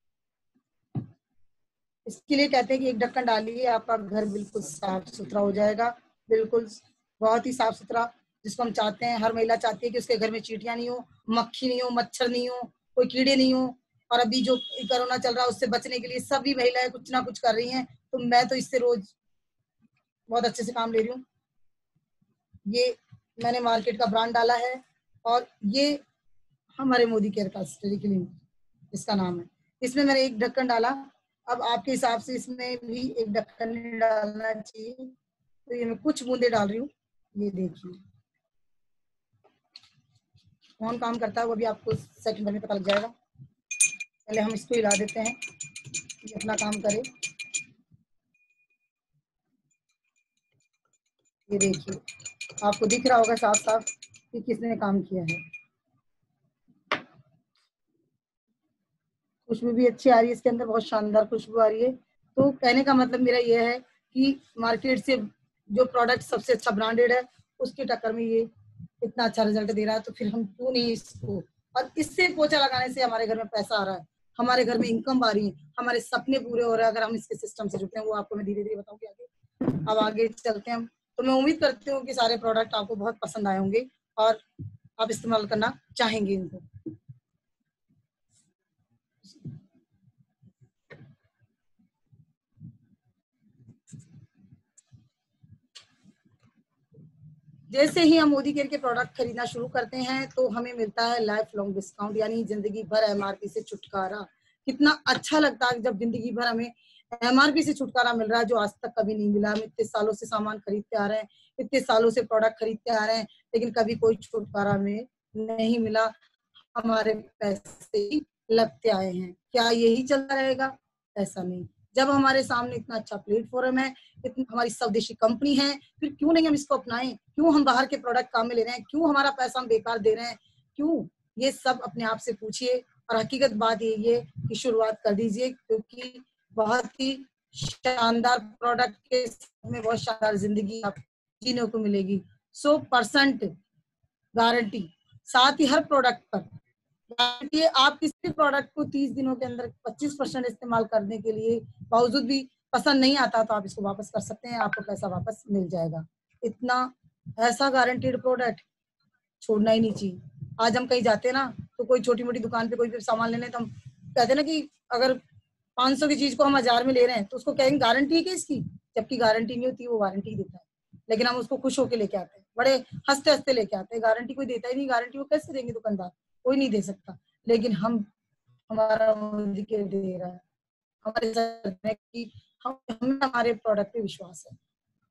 इसके लिए कहते हैं कि एक ढक्कन डालिए, आपका घर बिल्कुल साफ सुथरा हो जाएगा, बिल्कुल बहुत ही साफ सुथरा, जिसको हम चाहते हैं। हर महिला चाहती है कि उसके घर में चींटियां नहीं हो, मक्खी नहीं हो, मच्छर नहीं हो, कोई कीड़े नहीं हो। और अभी जो कोरोना चल रहा है उससे बचने के लिए सभी महिलाएं कुछ ना कुछ कर रही हैं, तो मैं तो इससे रोज बहुत अच्छे से काम ले रही हूँ। ये मैंने मार्केट का ब्रांड डाला है और ये हमारे मोदी केयर का स्टेरिक्लीन इसका नाम है। इसमें मैंने एक ढक्कन डाला, अब आपके हिसाब से इसमें भी एक ढक्कन डालना चाहिए, तो ये मैं कुछ बूंदे डाल रही हूँ। ये देखिए कौन काम करता है वो भी आपको सेकंड भर में पता लग जाएगा। पहले हम इसको हिला देते हैं, ये अपना काम करे। ये देखिए आपको दिख रहा होगा साफ साफ कि किसने काम किया है। खुशबू भी अच्छी आ रही है, इसके अंदर बहुत शानदार खुशबू आ रही है। तो कहने का मतलब मेरा ये है कि मार्केट से जो प्रोडक्ट सबसे अच्छा ब्रांडेड है उसकी टक्कर में ये इतना अच्छा रिजल्ट दे रहा है, तो फिर हम क्यों नहीं इसको। और इससे पोछा लगाने से हमारे घर में पैसा आ रहा है, हमारे घर में इनकम आ रही है, हमारे सपने पूरे हो रहे हैं अगर हम इसके सिस्टम से जुड़ते हैं। वो आपको मैं धीरे धीरे बताऊंगी आगे। अब आगे चलते हैं हम। तो मैं उम्मीद करती हूँ कि सारे प्रोडक्ट आपको बहुत पसंद आए होंगे और आप इस्तेमाल करना चाहेंगे इनको। जैसे ही हम मोदी केयर के प्रोडक्ट खरीदना शुरू करते हैं तो हमें मिलता है लाइफ लॉन्ग डिस्काउंट, यानी जिंदगी भर एमआरपी से छुटकारा। कितना अच्छा लगता है जब जिंदगी भर हमें एमआरपी से छुटकारा मिल रहा है, जो आज तक कभी नहीं मिला। हम इतने सालों से सामान खरीदते आ रहे हैं, इतने सालों से प्रोडक्ट खरीदते आ रहे हैं, लेकिन कभी कोई छुटकारा हमें नहीं मिला। हमारे पैसे ही लगते आए हैं। क्या यही चलता रहेगा? ऐसा नहीं। जब हमारे सामने इतना अच्छा प्लेटफॉर्म है, इतनी हमारी स्वदेशी कंपनी है, फिर क्यों नहीं हम इसको अपनाएं? क्यों हम बाहर के प्रोडक्ट काम में ले रहे हैं? क्यों हमारा पैसा हम बेकार दे रहे हैं? क्यों? ये सब अपने आप से पूछिए। और हकीकत बात यही है कि शुरुआत कर दीजिए, क्योंकि बहुत ही शानदार प्रोडक्ट के में बहुत शानदार जिंदगी आप जीने को मिलेगी। 100% गारंटी, साथ ही हर प्रोडक्ट पर गारंटी है। आप किसी भी प्रोडक्ट को 30 दिनों के अंदर 25% इस्तेमाल करने के लिए बावजूद भी पसंद नहीं आता तो आप इसको वापस कर सकते हैं, आपको पैसा वापस मिल जाएगा। इतना ऐसा गारंटीड प्रोडक्ट छोड़ना ही नहीं चाहिए। आज हम कहीं जाते हैं ना, तो कोई छोटी मोटी दुकान पे कोई भी सामान लेने, तो हम कहते हैं ना कि अगर 500 की चीज को हम 1000 में ले रहे हैं तो उसको कहेंगे गारंटी है इसकी, जबकि गारंटी नहीं होती, वो वारंटी देता है। लेकिन हम उसको खुश होकर लेके आते हैं, बड़े हंसते हंसते लेके आते हैं। गारंटी कोई देता ही नहीं, गारंटी वो कैसे देंगे दुकानदार, कोई नहीं दे सकता। लेकिन हम, हमारा मोदी के दे रहा है, हमारे सर में कि हमें हमारे प्रोडक्ट पे विश्वास है।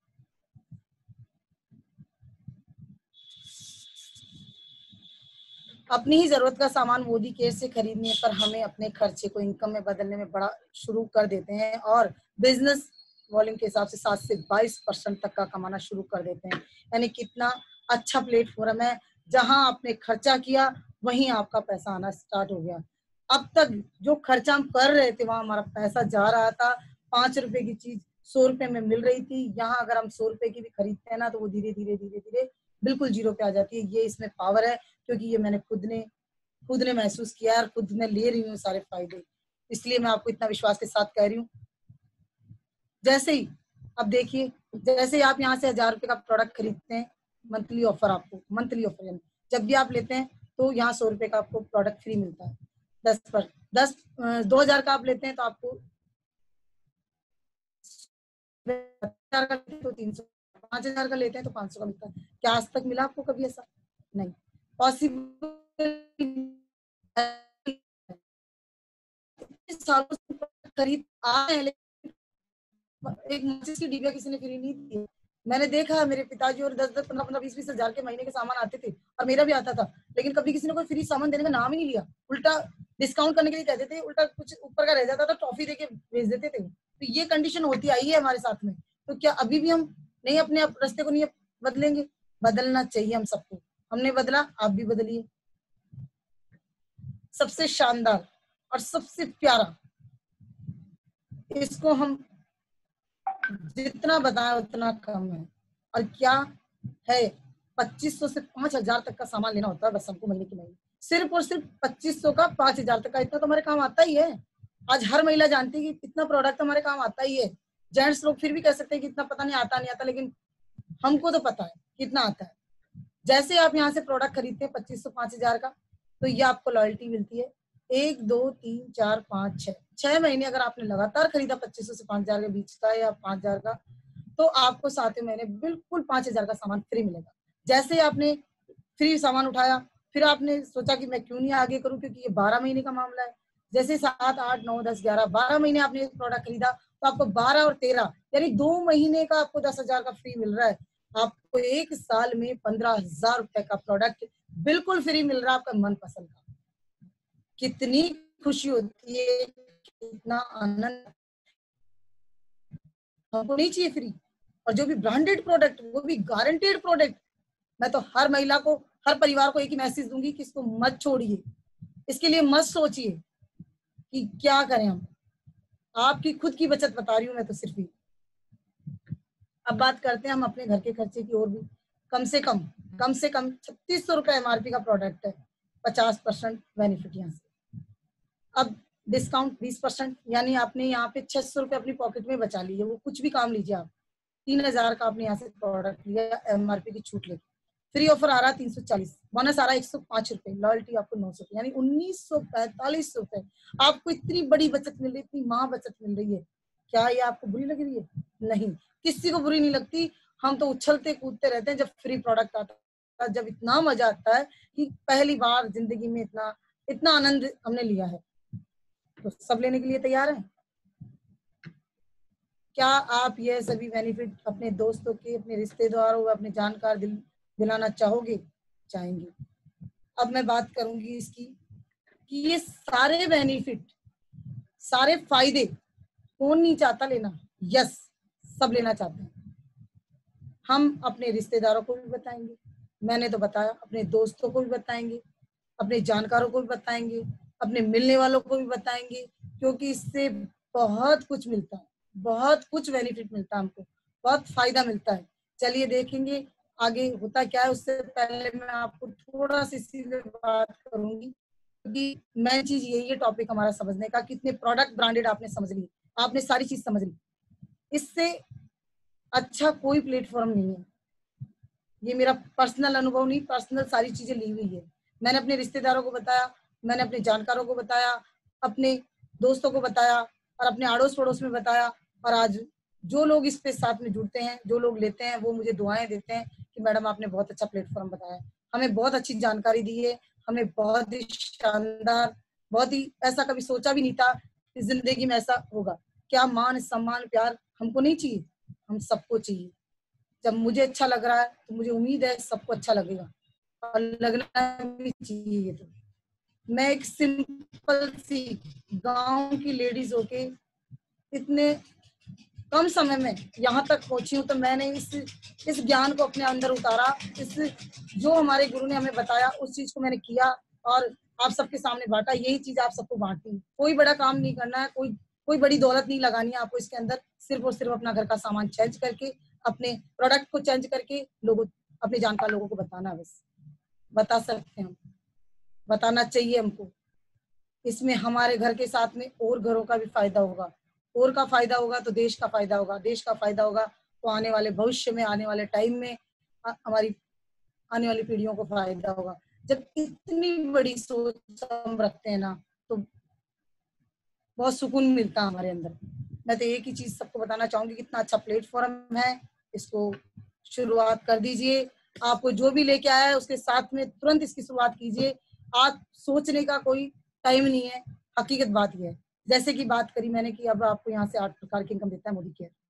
अपनी ही जरूरत का सामान मोदी केयर से खरीदने पर हमें अपने खर्चे को इनकम में बदलने में बड़ा शुरू कर देते हैं और बिजनेस वॉल्यूम के हिसाब से 7 से 22% तक का कमाना शुरू कर देते हैं। यानी कितना अच्छा प्लेटफॉर्म है, जहां आपने खर्चा किया वहीं आपका पैसा आना स्टार्ट हो गया। अब तक जो खर्चा हम कर रहे थे वहां हमारा पैसा जा रहा था। 5 रुपए की चीज 100 रुपए में मिल रही थी, यहाँ अगर हम 100 रुपए की भी खरीदते हैं ना, तो वो धीरे धीरे धीरे धीरे बिल्कुल जीरो पे आ जाती है। ये इसमें पावर है, क्योंकि ये मैंने खुद ने महसूस किया और खुद मैं ले रही हूँ सारे फायदे, इसलिए मैं आपको इतना विश्वास के साथ कह रही हूँ। जैसे ही अब देखिए, जैसे ही आप यहाँ से 1000 रुपए का प्रोडक्ट खरीदते हैं, मंथली ऑफर, आपको मंथली ऑफर यानी जब भी आप लेते हैं तो यहाँ 100 रुपए का आपको प्रोडक्ट फ्री मिलता है। 2000 का आप लेते हैं तो आपको 1000 का लेते हैं तो 300, 5000 का लेते हैं तो 500 का मिलता है। क्या आज तक मिला आपको कभी ऐसा? नहीं पॉसिबल। सालों से खरीद आए हैं, लेकिन एक माचिस की डिबिया किसी ने फ्री नहीं दी। मैंने देखा मेरे पिताजी और 10-10, 15-15, 20-20 हजार के महीने के सामान आते थे और मेरा भी आता था, लेकिन कभी किसी ने कोई फ्री सामान देने का नाम ही नहीं लिया। उल्टा डिस्काउंट करने के लिए कहते थे, उल्टा कुछ ऊपर का रह जाता था टॉफी देके भेज देते थे। तो ये कंडीशन होती आई है हमारे साथ में। तो क्या अभी भी हम नहीं अपने रास्ते को नहीं बदलेंगे? बदलना चाहिए हम सबको। हमने बदला, आप भी बदलिए। सबसे शानदार और सबसे प्यारा, इसको हम जितना बताएं उतना कम है। और क्या है, 2500 से 5000 तक का सामान लेना होता है बस हमको महीने की महीने, सिर्फ और सिर्फ 2500 का 5000 तक का, इतना तो हमारे काम आता ही है। आज हर महिला जानती है कि इतना प्रोडक्ट हमारे काम आता ही है। जेंट्स लोग फिर भी कह सकते हैं कि इतना पता नहीं आता नहीं आता, लेकिन हमको तो पता है कितना आता है। जैसे आप यहाँ से प्रोडक्ट खरीदते हैं 2500 5000 का, तो ये आपको लॉयल्टी मिलती है 1 2 3 4 5 6 महीने। अगर आपने लगातार खरीदा 2500 से 5000 के बीच का या 5000 का, तो आपको 7वें महीने बिल्कुल 5000 का सामान फ्री मिलेगा। जैसे आपने फ्री सामान उठाया, फिर आपने सोचा कि मैं क्यों नहीं आगे करूं, क्योंकि ये 12 महीने का मामला है। जैसे 7 8 9 10 11 12 महीने आपने एक प्रोडक्ट खरीदा, तो आपको 12 और 13 यानी 2 महीने का आपको 10,000 का फ्री मिल रहा है। आपको 1 साल में 15,000 रुपए का प्रोडक्ट बिल्कुल फ्री मिल रहा है, आपका मनपसंद का। कितनी खुशी होती है, कितना आनंद। हमको नहीं चाहिए फ्री, और जो भी ब्रांडेड प्रोडक्ट, वो भी गारंटेड प्रोडक्ट। मैं तो हर महिला को, हर परिवार को एक ही मैसेज दूंगी कि इसको मत छोड़िए, इसके लिए मत सोचिए कि क्या करें हम। आपकी खुद की बचत बता रही हूँ मैं तो सिर्फ ही। अब बात करते हैं हम अपने घर के खर्चे की और भी। कम से कम 3600 रुपए एमआरपी का प्रोडक्ट है, 50% बेनिफिट यहाँ से। अब डिस्काउंट 20%, यानी आपने यहाँ पे 600 रुपए अपनी पॉकेट में बचा लिए। वो कुछ भी काम लीजिए आप, 3000 का आपने यहाँ से प्रोडक्ट लिया एमआरपी की छूट लेके, फ्री ऑफर आ रहा 340, बोनस आ रहा 105 रुपए, लॉयल्टी आपको 900 रुपए, यानी 1945 रुपए। आपको इतनी बड़ी बचत मिल रही, इतनी माँ बचत मिल रही है। क्या ये आपको बुरी लग रही है? नहीं, किसी को बुरी नहीं लगती। हम तो उछलते कूदते रहते हैं जब फ्री प्रोडक्ट आता है, जब इतना मजा आता है कि पहली बार जिंदगी में इतना आनंद हमने लिया है। तो सब लेने के लिए तैयार हैं? क्या आप ये सभी बेनिफिट अपने दोस्तों के, अपने रिश्तेदारों, अपने जानकार दिलाना चाहोगे? चाहेंगे? अब मैं बात करूंगी इसकी कि ये सारे बेनिफिट, सारे फायदे कौन नहीं चाहता लेना? यस, सब लेना चाहते हैं। हम अपने रिश्तेदारों को भी बताएंगे, मैंने तो बताया, अपने दोस्तों को भी बताएंगे, अपने जानकारों को भी बताएंगे, अपने मिलने वालों को भी बताएंगे, क्योंकि इससे बहुत कुछ मिलता है, बहुत कुछ बेनिफिट मिलता है हमको, बहुत फायदा मिलता है। चलिए देखेंगे आगे होता क्या है। उससे पहले मैं आपको थोड़ा सी इसी पे बात करूंगी, क्योंकि मेन चीज यही है टॉपिक हमारा समझने का। कितने प्रोडक्ट ब्रांडेड आपने समझ ली, आपने सारी चीज समझ ली। इससे अच्छा कोई प्लेटफॉर्म नहीं है। ये मेरा पर्सनल अनुभव नहीं, पर्सनल सारी चीजें ली हुई है। मैंने अपने रिश्तेदारों को बताया, मैंने अपने जानकारों को बताया, अपने दोस्तों को बताया और अपने अड़ोस पड़ोस में बताया। और आज जो लोग इस पे साथ में जुड़ते हैं, जो लोग लेते हैं, वो मुझे दुआएं देते हैं कि मैडम आपने बहुत अच्छा प्लेटफॉर्म बताया, हमें बहुत अच्छी जानकारी दी है, हमें बहुत ही शानदार, बहुत ही ऐसा कभी सोचा भी नहीं था कि जिंदगी में ऐसा होगा। क्या मान सम्मान प्यार हमको नहीं चाहिए, हम सबको चाहिए। जब मुझे अच्छा लग रहा है तो मुझे उम्मीद है सबको अच्छा लगेगा और लगना भी चाहिए। तो मैं एक सिंपल सी गांव की लेडीज होके इतने कम समय में यहाँ तक पहुंची हूँ, तो मैंने इस ज्ञान को अपने अंदर उतारा, इस जो हमारे गुरु ने हमें बताया उस चीज को मैंने किया और आप सबके सामने बांटा। यही चीज आप सबको बांटती है। कोई बड़ा काम नहीं करना है, कोई बड़ी दौलत नहीं लगानी है आपको इसके अंदर। सिर्फ और सिर्फ अपना घर का सामान चेंज करके, अपने प्रोडक्ट को चेंज करके लोगों, अपने जानकार लोगों को बताना, बस बता सकते हैं हम, बताना चाहिए हमको। इसमें हमारे घर के साथ में और घरों का भी फायदा होगा, और का फायदा होगा तो देश का फायदा होगा, देश का फायदा होगा तो आने वाले भविष्य में, आने वाले टाइम में हमारी आने वाली पीढ़ियों को फायदा होगा। जब इतनी बड़ी सोच हम रखते हैं ना, तो बहुत सुकून मिलता है हमारे अंदर। मैं तो एक ही चीज सबको बताना चाहूंगी, कितना अच्छा प्लेटफॉर्म है, इसको शुरुआत कर दीजिए। आपको जो भी लेके आया है उसके साथ में तुरंत इसकी शुरुआत कीजिए। आज सोचने का कोई टाइम नहीं है, हकीकत बात यह है। जैसे कि बात करी मैंने कि अब आपको यहाँ से 8 प्रकार की इनकम देता है मोदी केयर।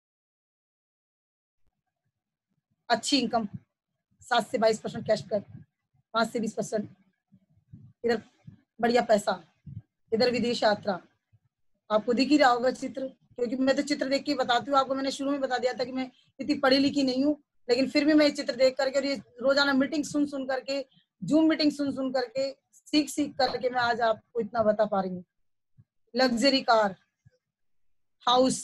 अच्छी इनकम, 7 से 22% कैशबैक, 5 से 20%, इधर बढ़िया पैसा, इधर विदेश यात्रा। आपको दिख ही रहा होगा चित्र, क्योंकि मैं तो चित्र देख के बताती हूँ आपको। मैंने शुरू में बता दिया था कि मैं इतनी पढ़ी लिखी नहीं हूँ, लेकिन फिर भी मैं ये चित्र देख करके और ये रोजाना मीटिंग सुन करके, जूम मीटिंग सुन करके, सीख करके मैं आज आपको इतना बता पा रही हूँ। Luxury car, house,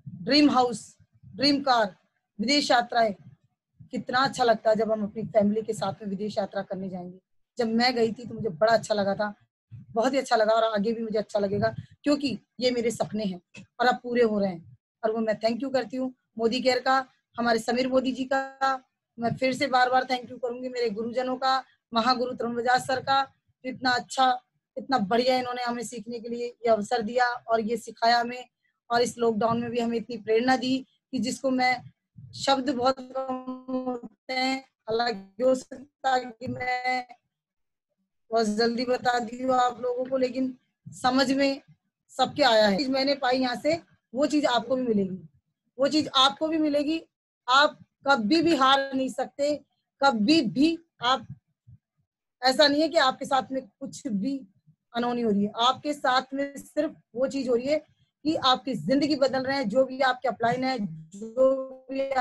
dream car, विदेश यात्राएं। कितना अच्छा लगता है जब हम अपनी फैमिली के साथ में विदेश यात्रा करने जाएंगे। जब मैं गई थी तो मुझे बड़ा अच्छा लगा था, बहुत ही अच्छा लगा और आगे भी मुझे अच्छा लगेगा, क्योंकि ये मेरे सपने हैं और अब पूरे हो रहे हैं। और वो मैं थैंक यू करती हूँ मोदी केयर का, हमारे समीर मोदी जी का। मैं फिर से बार बार थैंक यू करूंगी मेरे गुरुजनों का, महागुरु तरुण बजाज सर का। इतना अच्छा, इतना बढ़िया इन्होंने हमें सीखने के लिए ये अवसर दिया और ये सिखाया हमें। और इस लॉकडाउन में भी हमें इतनी प्रेरणा दी कि जिसको मैं, शब्द बहुत कम होते हैं, हालांकि हो सकता है कि मैं बहुत जल्दी बता दी हो आप लोगों को, लेकिन समझ में सबके आया है। चीज मैंने पाई यहाँ से, वो चीज आपको भी मिलेगी, वो चीज आपको भी मिलेगी। आप कभी भी हार नहीं सकते, कभी भी। आप, ऐसा नहीं है कि आपके साथ में कुछ भी अनहोनी हो रही है, आपके साथ में सिर्फ वो चीज हो रही है कि आपकी जिंदगी बदल रहे हैं। जो भी आपके अपलाइन है, जो भी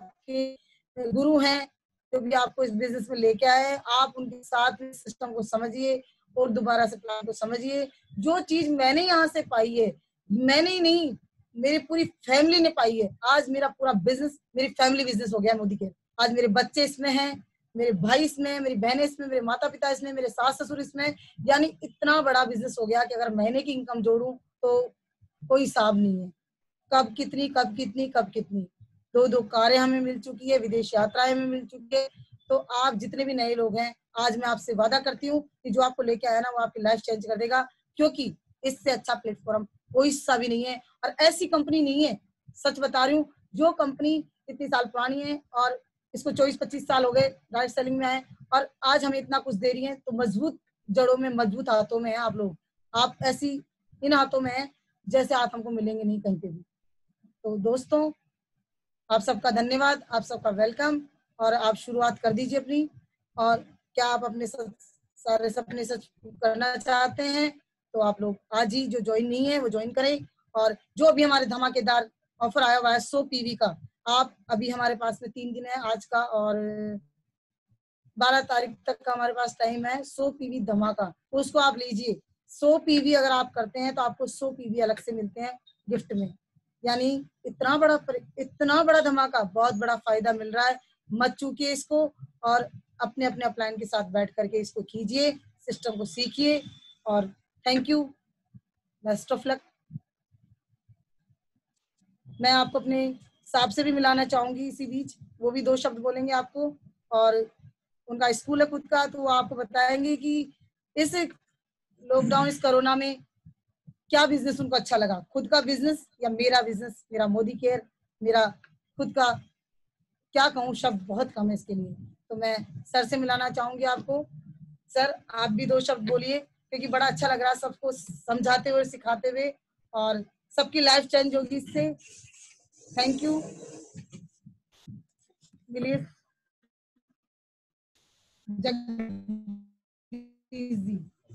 आपके गुरु हैं, जो भी आपको इस बिजनेस में लेके आए, आप उनके साथ में सिस्टम को समझिए और दोबारा से प्लान को समझिए। जो चीज मैंने यहाँ से पाई है, मैंने ही नहीं, मेरी पूरी फैमिली ने पाई है। आज मेरा पूरा बिजनेस मेरी फैमिली बिजनेस हो गया मोदी के। आज मेरे बच्चे इसमें हैं, मेरे भाई इसमें, मेरी बहनें इसमें, मेरे माता पिता इसमें, मेरे सास ससुर इसमें। यानी इतना बड़ा बिजनेस हो गया कि अगर महीने की इनकम जोड़ूं तो कोई हिसाब नहीं है। कब कितनी, कब कितनी, कब कितनी। 2 कारें हमें मिल चुकी है, विदेश यात्राएं हमें मिल चुकी है। तो आप जितने भी नए लोग हैं, आज मैं आपसे वादा करती हूँ कि जो आपको लेके आया ना, वो आपकी लाइफ चेंज कर देगा, क्योंकि इससे अच्छा प्लेटफॉर्म कोई सा भी नहीं है और ऐसी कंपनी नहीं है। सच बता रही हूँ, जो कंपनी इतनी साल पुरानी है और इसको 24-25 साल हो गए डायरेक्ट सेलिंग में आए, और आज हमें इतना कुछ दे रही है, तो मजबूत जड़ों में, मजबूत हाथों में है आप लोग। आप ऐसी इन हाथों में है जैसे हाथ हमको मिलेंगे नहीं कहीं पे भी। तो दोस्तों, आप सबका धन्यवाद, आप सबका वेलकम। और आप शुरुआत कर दीजिए अपनी। और क्या आप अपने सारे सपने सच करना चाहते हैं तो आप लोग आज ही, जो ज्वाइन नहीं है वो ज्वाइन करें। और जो अभी हमारे धमाकेदार ऑफर आया हुआ है 100 PV का, आप अभी हमारे पास में 3 दिन है आज का और 12 तारीख तक का हमारे पास टाइम है। 100 PV धमाका, उसको आप लीजिए। 100 PV अगर आप करते हैं तो आपको 100 PV अलग से मिलते हैं गिफ्ट में। यानी इतना बड़ा धमाका, बहुत बड़ा फायदा मिल रहा है। मत चूकिए इसको और अपने अपने अपलाइन के साथ बैठ करके इसको कीजिए, सिस्टम को सीखिए। और thank you, best of luck. मैं आपको अपने साहब से भी मिलाना चाहूंगी इसी बीच, वो भी 2 शब्द बोलेंगे आपको। और उनका स्कूल है खुद का, तो वो आपको बताएंगे कि इस लॉकडाउन, इस कोरोना में क्या बिजनेस उनको अच्छा लगा, खुद का बिजनेस या मेरा बिजनेस, मेरा मोदी केयर, मेरा खुद का, क्या कहूँ, शब्द बहुत कम है इसके लिए। तो मैं सर से मिलाना चाहूंगी आपको। सर, आप भी 2 शब्द बोलिए, क्योंकि बड़ा अच्छा लग रहा है सबको समझाते हुए, सिखाते हुए, और सबकी लाइफ चेंज होगी इससे। Thank you. मिलिए जगदीश जी।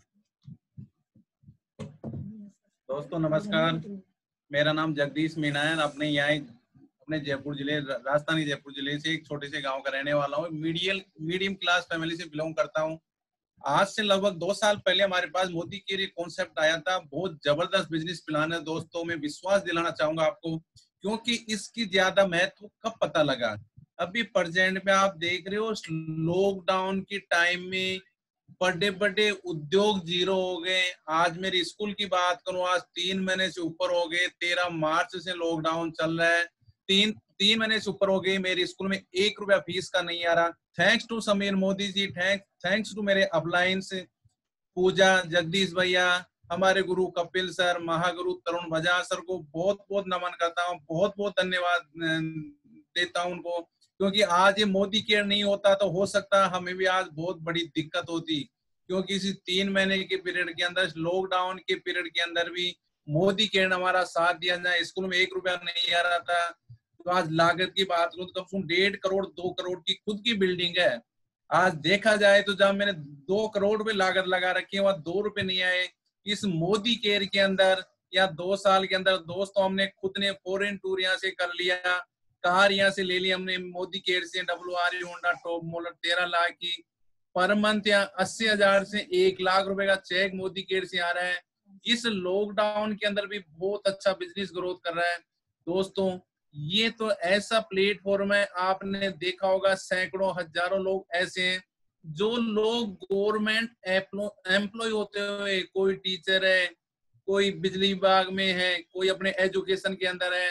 दोस्तों नमस्कार, मेरा नाम जगदीश मीणा है। अपने यहाँ अपने जयपुर जिले, राजस्थानी जयपुर जिले से एक छोटे से गांव का रहने वाला हूँ। मीडियम क्लास फैमिली से बिलोंग करता हूँ। आज से लगभग 2 साल पहले हमारे पास मोदी केयर एक कॉन्सेप्ट आया था। बहुत जबरदस्त बिजनेस प्लान है दोस्तों। मैं विश्वास दिलाना चाहूंगा आपको, क्योंकि इसकी ज्यादा महत्व कब पता लगा, अभी प्रेजेंट में आप देख रहे हो लॉकडाउन के टाइम में बड़े बड़े उद्योग जीरो हो गए। आज मेरी स्कूल की बात करूं, आज 3 महीने से ऊपर हो गए। 13 मार्च से लॉकडाउन चल रहा है। तीन महीने से ऊपर हो गए। मेरे स्कूल में 1 रुपया फीस का नहीं आ रहा। Thanks to Sameer Modi ji, thanks to मेरे अपलायंस पूजा, जगदीश भैया, हमारे गुरु कपिल सर, महागुरु तरुण बजाज सर को बहुत बहुत नमन करता हूँ। बहुत बहुत धन्यवाद देता हूँ उनको, क्योंकि आज ये मोदी केयर नहीं होता तो हो सकता है हमें भी आज बहुत बड़ी दिक्कत होती। क्योंकि इसी 3 महीने के पीरियड के अंदर, लॉकडाउन के पीरियड के अंदर भी मोदी केयर ने हमारा साथ दिया। जाए स्कूल में 1 रुपया नहीं आ रहा था, तो आज लागत की बात करूं तो कम से कम 1.5 करोड़ 2 करोड़ की खुद की बिल्डिंग है। आज देखा जाए तो जब मैंने 2 करोड़ रुपए लागत लगा रखी है, वहां 2 रुपए नहीं आए। इस मोदी केयर के अंदर या 2 साल के अंदर दोस्तों हमने खुद ने फॉरेन टूर यहाँ से कर लिया, कार यहाँ से ले ली हमने मोदी केयर से, WRV Honda top model 13 lakh की पर मंथ, या 80,000 से 1 लाख रुपए का चेक मोदी केयर से आ रहा है। इस लॉकडाउन के अंदर भी बहुत अच्छा बिजनेस ग्रोथ कर रहा है दोस्तों। ये तो ऐसा प्लेटफॉर्म है, आपने देखा होगा सैकड़ों हजारों लोग ऐसे हैं जो लोग गवर्नमेंट एम्प्लॉय होते हुए, कोई टीचर है, कोई बिजली विभाग में है, कोई अपने एजुकेशन के अंदर है,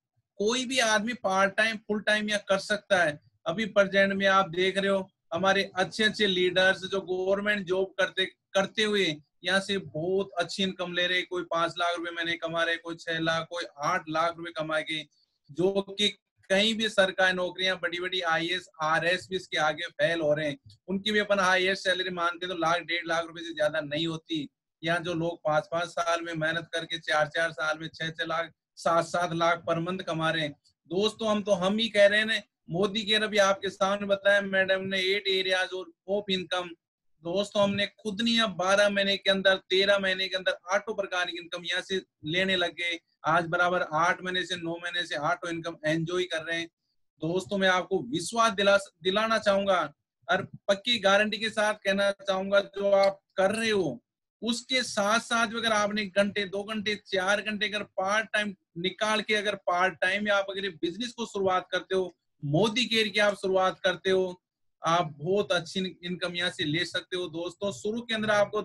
कोई भी आदमी पार्ट टाइम फुल टाइम या कर सकता है। अभी प्रेजेंट में आप देख रहे हो हमारे अच्छे अच्छे लीडर्स जो गवर्नमेंट जॉब करते हुए यहाँ से बहुत अच्छी इनकम ले रहे। कोई 5 लाख रुपए महीने कमा रहे, कोई 6 लाख, कोई 8 लाख रुपए कमा के, जो कि कहीं भी सरकारी नौकरियां बड़ी बड़ी IAS RS भी इसके आगे फेल हो रहे हैं। उनकी भी अपन हाईएस्ट सैलरी मानते तो 1 लाख 1.5 लाख रुपए से ज्यादा नहीं होती। यहाँ जो लोग 5-5 साल में मेहनत करके 4-4 साल में 6-6 लाख 7-7 लाख पर मंथ कमा रहे हैं दोस्तों। हम ही कह रहे हैं ना, मोदी केयर अभी आपके सामने बताया मैडम ने 8 एरियाज ऑफ इनकम। दोस्तों हमने खुद नहीं, अब 12 महीने के अंदर 13 महीने के अंदर 8 प्रकार की इनकम यहाँ से लेने लग गए। आज बराबर 8 महीने से 9 महीने से 8 इनकम एंजॉय कर रहे हैं दोस्तों। मैं आपको विश्वास दिलाना चाहूंगा और पक्की गारंटी के साथ कहना चाहूंगा, जो आप कर रहे हो उसके साथ साथ अगर आपने 1 घंटे 2 घंटे 4 घंटे अगर पार्ट टाइम निकाल के, अगर पार्ट टाइम में आप अगर बिजनेस को शुरुआत करते हो, मोदी केयर की आप शुरुआत करते हो, आप बहुत अच्छी इनकम यहाँ से ले सकते हो दोस्तों। शुरू के अंदर आपको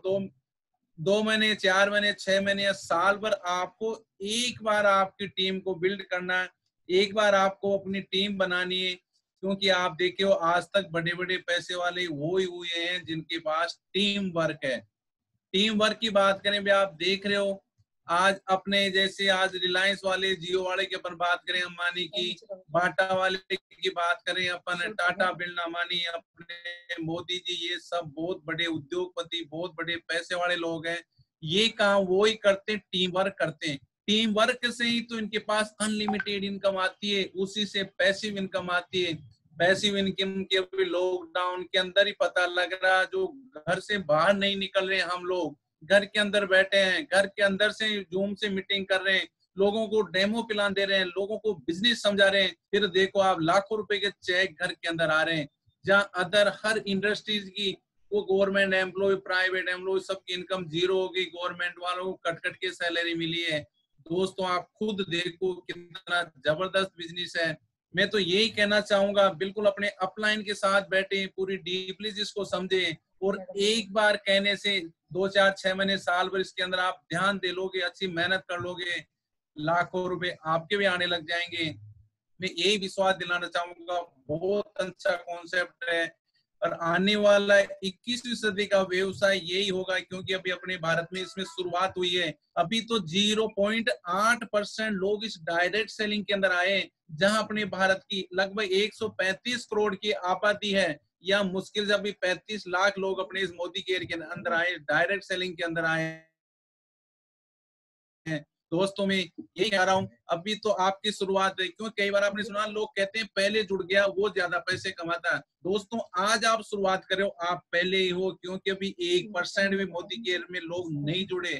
2 महीने 4 महीने 6 महीने या साल भर आपको एक बार आपकी टीम को बिल्ड करना है, एक बार आपको अपनी टीम बनानी है। क्योंकि आप देखे हो आज तक बड़े बड़े पैसे वाले वो ही हुए हैं जिनके पास टीम वर्क है। टीम वर्क की बात करें भी, आप देख रहे हो आज अपने जैसे आज रिलायंस वाले, जियो वाले की अपन बात करें, अंबानी की, बाटा वाले की बात करें अपन, टाटा बिरला अंबानी, अपने मोदी जी, ये सब बहुत बड़े उद्योगपति, बहुत बड़े पैसे वाले लोग हैं। ये काम वो ही करते हैं, टीम वर्क करते हैं। टीम वर्क से ही तो इनके पास अनलिमिटेड इनकम आती है, उसी से पैसिव इनकम आती है। पैसिव इनकम के भी लॉकडाउन के अंदर ही पता लग रहा, जो घर से बाहर नहीं निकल रहे हम लोग, घर के अंदर बैठे हैं, घर के अंदर से जूम से मीटिंग कर रहे हैं, लोगों को डेमो प्लान दे रहे हैं, लोगों को बिजनेस समझा रहे हैं, फिर देखो आप लाखों रुपए के चेक घर के अंदर आ रहे हैं। जहाँ अदर हर इंडस्ट्रीज की, वो गवर्नमेंट एम्प्लॉय, प्राइवेट एम्प्लॉय, सबकी इनकम जीरो होगी, गवर्नमेंट वालों को कट कट के सैलरी मिली है। दोस्तों आप खुद देखो कितना जबरदस्त बिजनेस है। मैं तो यही कहना चाहूंगा, बिल्कुल अपने अपलाइन के साथ बैठे, पूरी डीपली इसको समझे, और एक बार कहने से 2 4 6 महीने साल भर इसके अंदर आप ध्यान दे लोगे, अच्छी मेहनत कर लोगे, लाखों रुपए आपके भी आने लग जाएंगे। मैं यही विश्वास दिलाना चाहूंगा, बहुत अच्छा कॉन्सेप्ट है और आने वाला 21वीं सदी का व्यवसाय यही होगा, क्योंकि अभी अपने भारत में इसमें शुरुआत हुई है। अभी तो 0.8% लोग इस डायरेक्ट सेलिंग के अंदर आए, जहां अपने भारत की लगभग 135 करोड़ की आबादी है, या मुश्किल से अभी 35 लाख लोग अपने इस मोदी केयर के अंदर आए, डायरेक्ट सेलिंग के अंदर आए हैं। दोस्तों मैं यही कह रहा हूँ, अभी तो आपकी शुरुआत है, क्यों कई बार आपने सुना लोग कहते हैं पहले जुड़ गया वो ज्यादा पैसे कमाता है। दोस्तों आज आप शुरुआत कर रहे हो, आप पहले ही हो, क्योंकि अभी 1% भी मोदी केयर में लोग नहीं जुड़े,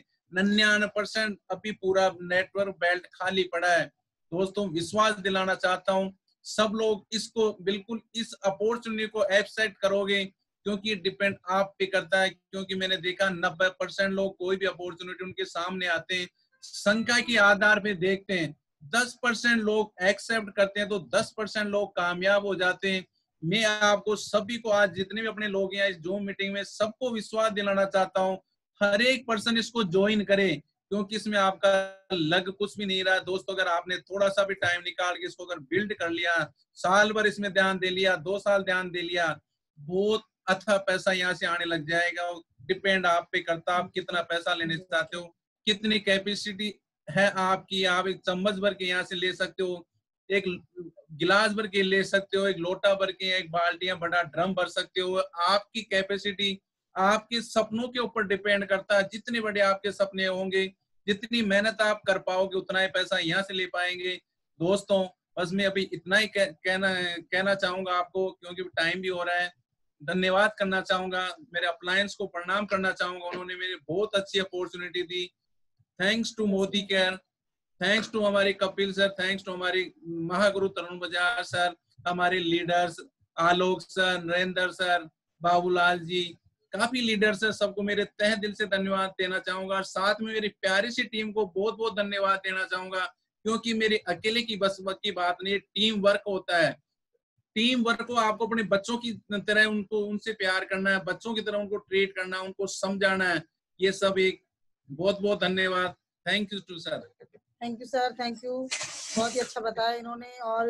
99% अभी पूरा नेटवर्क बेल्ट खाली पड़ा है। दोस्तों विश्वास दिलाना चाहता हूँ, सब लोग इसको बिल्कुल इस अपॉर्चुनिटी को एक्सेप्ट करोगे, क्योंकि डिपेंड आप पे करता है। क्योंकि मैंने देखा 90% लोग कोई भी अपॉर्चुनिटी उनके सामने आते हैं, संख्या के आधार पे देखते हैं, 10% लोग एक्सेप्ट करते हैं तो 10% लोग कामयाब हो जाते हैं। मैं आपको सभी को, आज जितने भी अपने लोग हैं इस जूम मीटिंग में, सबको विश्वास दिलाना चाहता हूँ, हर एक पर्सन इसको ज्वाइन करे, क्योंकि इसमें आपका लग कुछ भी नहीं रहा। दोस्तों अगर आपने थोड़ा सा भी टाइम निकाल के इसको अगर बिल्ड कर लिया, साल भर इसमें ध्यान दे लिया, 2 साल ध्यान दे लिया, बहुत अच्छा पैसा यहाँ से आने लग जाएगा। डिपेंड आप पे करता, आप कितना पैसा लेने चाहते हो, कितनी कैपेसिटी है आपकी। आप एक चम्मच भर के यहाँ से ले सकते हो, एक गिलास भर के ले सकते हो, एक लोटा भर के, एक बाल्टियां बड़ा ड्रम भर सकते हो। आपकी कैपेसिटी आपके सपनों के ऊपर डिपेंड करता है। जितने बड़े आपके सपने होंगे, जितनी मेहनत आप कर पाओगे, उतना ही पैसा यहाँ से ले पाएंगे। दोस्तों बस मैं अभी इतना ही कहना चाहूंगा आपको, क्योंकि टाइम भी हो रहा है। धन्यवाद करना चाहूंगा, मेरे अप्लायंस को प्रणाम करना चाहूंगा, उन्होंने मेरी बहुत अच्छी अपॉर्चुनिटी दी। Thanks to Modi care, thanks to हमारे कपिल सर, थैंक्स टू हमारे महागुरु तरुण बजाज सर, हमारे leaders Alok sir, Narendra sir, Babulal ji, काफी लीडर्स है, सबको मेरे तहे दिल से धन्यवाद देना चाहूंगा। साथ में मेरी प्यारी सी टीम को बहुत बहुत धन्यवाद देना चाहूंगा, क्योंकि मेरे अकेले की बस की बात नहीं, टीम वर्क होता है। टीम वर्क को आपको अपने बच्चों की तरह उनको, उनसे प्यार करना है, बच्चों की तरह उनको ट्रीट करना है, उनको समझाना है। ये सब एक बहुत बहुत धन्यवाद। Thank you to sir. Thank you sir, thank you, बहुत ही अच्छा बताया इन्होंने। और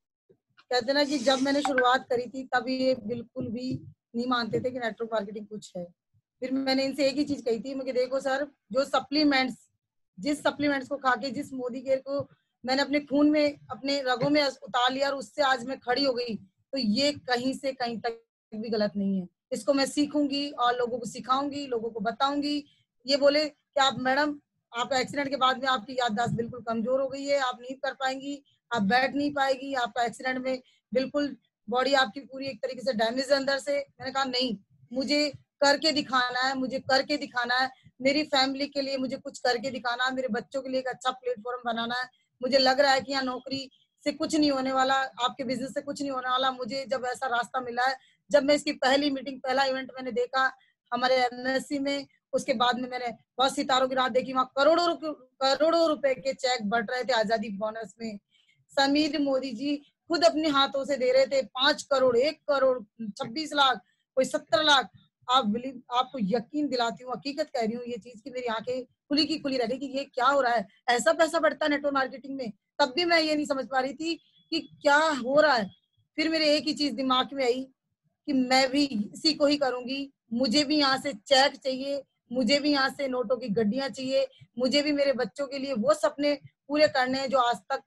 कहते ना कि जब मैंने शुरुआत करी थी तब ये बिल्कुल भी नहीं मानते थे कि नेटवर्क मार्केटिंग कुछ है। फिर मैंने इनसे एक ही चीज कही थी, मुझे देखो सर, जो सप्लीमेंट्स, जिस सप्लीमेंट्स को खा के, जिस मोदी केयर को मैंने अपने खून में, अपने रगों में उतार लिया और उससे आज मैं खड़ी हो गई, तो ये कहीं से कहीं तक भी गलत नहीं है। इसको मैं सीखूंगी और लोगों को सिखाऊंगी, लोगों को बताऊंगी। ये बोले कि आप मैडम, आपका एक्सीडेंट के बाद में आपकी याददाश्त बिल्कुल कमजोर हो गई है, आप नहीं कर पाएंगी, आप बैठ नहीं पाएगी, आपका एक्सीडेंट में बिल्कुल बॉडी आपकी पूरी एक तरीके से डैमेज है अंदर से। मैंने कहा नहीं, मुझे करके दिखाना है, मुझे करके दिखाना है, मेरी फैमिली के लिए मुझे कुछ करके दिखाना है, मेरे बच्चों के लिए एक अच्छा प्लेटफॉर्म बनाना है। मुझे लग रहा है कि यहाँ नौकरी से कुछ नहीं होने वाला, आपके बिजनेस से कुछ नहीं होने वाला। मुझे जब ऐसा रास्ता मिला है, जब मैं इसकी पहली मीटिंग, पहला इवेंट मैंने देखा हमारे एमएससी में, उसके बाद में मैंने बहुत सितारों की रात देखी, वहां करोड़ों रुपए के चेक बट रहे थे आजादी बोनस में। समीर मोदी जी खुद अपने हाथों से दे रहे थे 5 करोड़, 1 करोड़, 26 लाख, कोई 70 लाख। आपको यकीन दिलाती हूँ, हकीकत कह रही हूँ ये चीज की, मेरी आंखें खुली की खुली रह गई कि ये क्या हो रहा है, ऐसा पैसा बढ़ता है नेटवर्क मार्केटिंग में। तब भी मैं ये नहीं समझ पा रही थी कि क्या हो रहा है। फिर मेरे एक ही चीज दिमाग में आई कि मैं भी इसी को ही करूंगी, मुझे भी यहाँ से चेक चाहिए, मुझे भी यहाँ से नोटों की गड्डियां चाहिए, मुझे भी मेरे बच्चों के लिए वो सपने पूरे करने हैं जो आज तक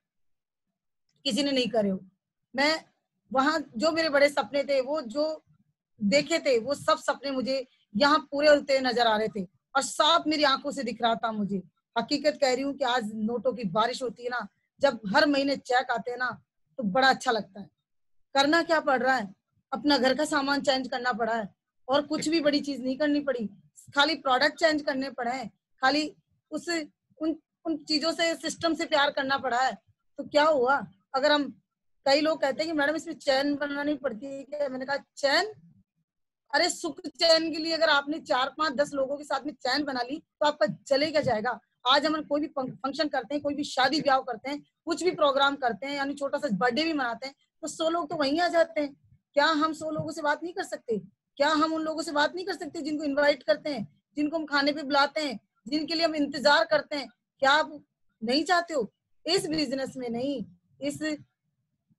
किसी ने नहीं करे हो। मैं वहां जो मेरे बड़े सपने थे, वो जो देखे थे, वो सब सपने मुझे यहाँ पूरे होते नजर आ रहे थे और साफ मेरी आंखों से दिख रहा था मुझे। हकीकत कह रही हूँ कि आज नोटों की बारिश होती है ना, जब हर महीने चेक आते हैं ना, तो बड़ा अच्छा लगता है। करना क्या पड़ रहा है, अपना घर का सामान चेंज करना पड़ा है और कुछ भी बड़ी चीज नहीं करनी पड़ी, खाली प्रोडक्ट चेंज करने पड़े हैं, खाली उस उन चीजों से, सिस्टम से प्यार करना पड़ा है। तो क्या हुआ, अगर हम, कई लोग कहते हैं कि मैडम इसमें चैन बनानी पड़ती है क्या? मैंने कहा चैन, अरे सुख चैन के लिए अगर आपने 4, 5, 10 लोगों के साथ में चैन बना ली तो आपका चलेगा जाएगा। आज हम कोई भी फंक्शन करते हैं, कोई भी शादी ब्याह करते हैं, कुछ भी प्रोग्राम करते हैं, यानी छोटा सा बर्थडे भी मनाते हैं, तो 100 लोग तो वहीं आ जाते हैं। क्या हम 100 लोगों से बात नहीं कर सकते? क्या हम उन लोगों से बात नहीं कर सकते जिनको इन्वाइट करते हैं, जिनको हम खाने पे बुलाते हैं, जिनके लिए हम इंतजार करते हैं? क्या आप नहीं चाहते हो? इस बिजनेस में नहीं, इस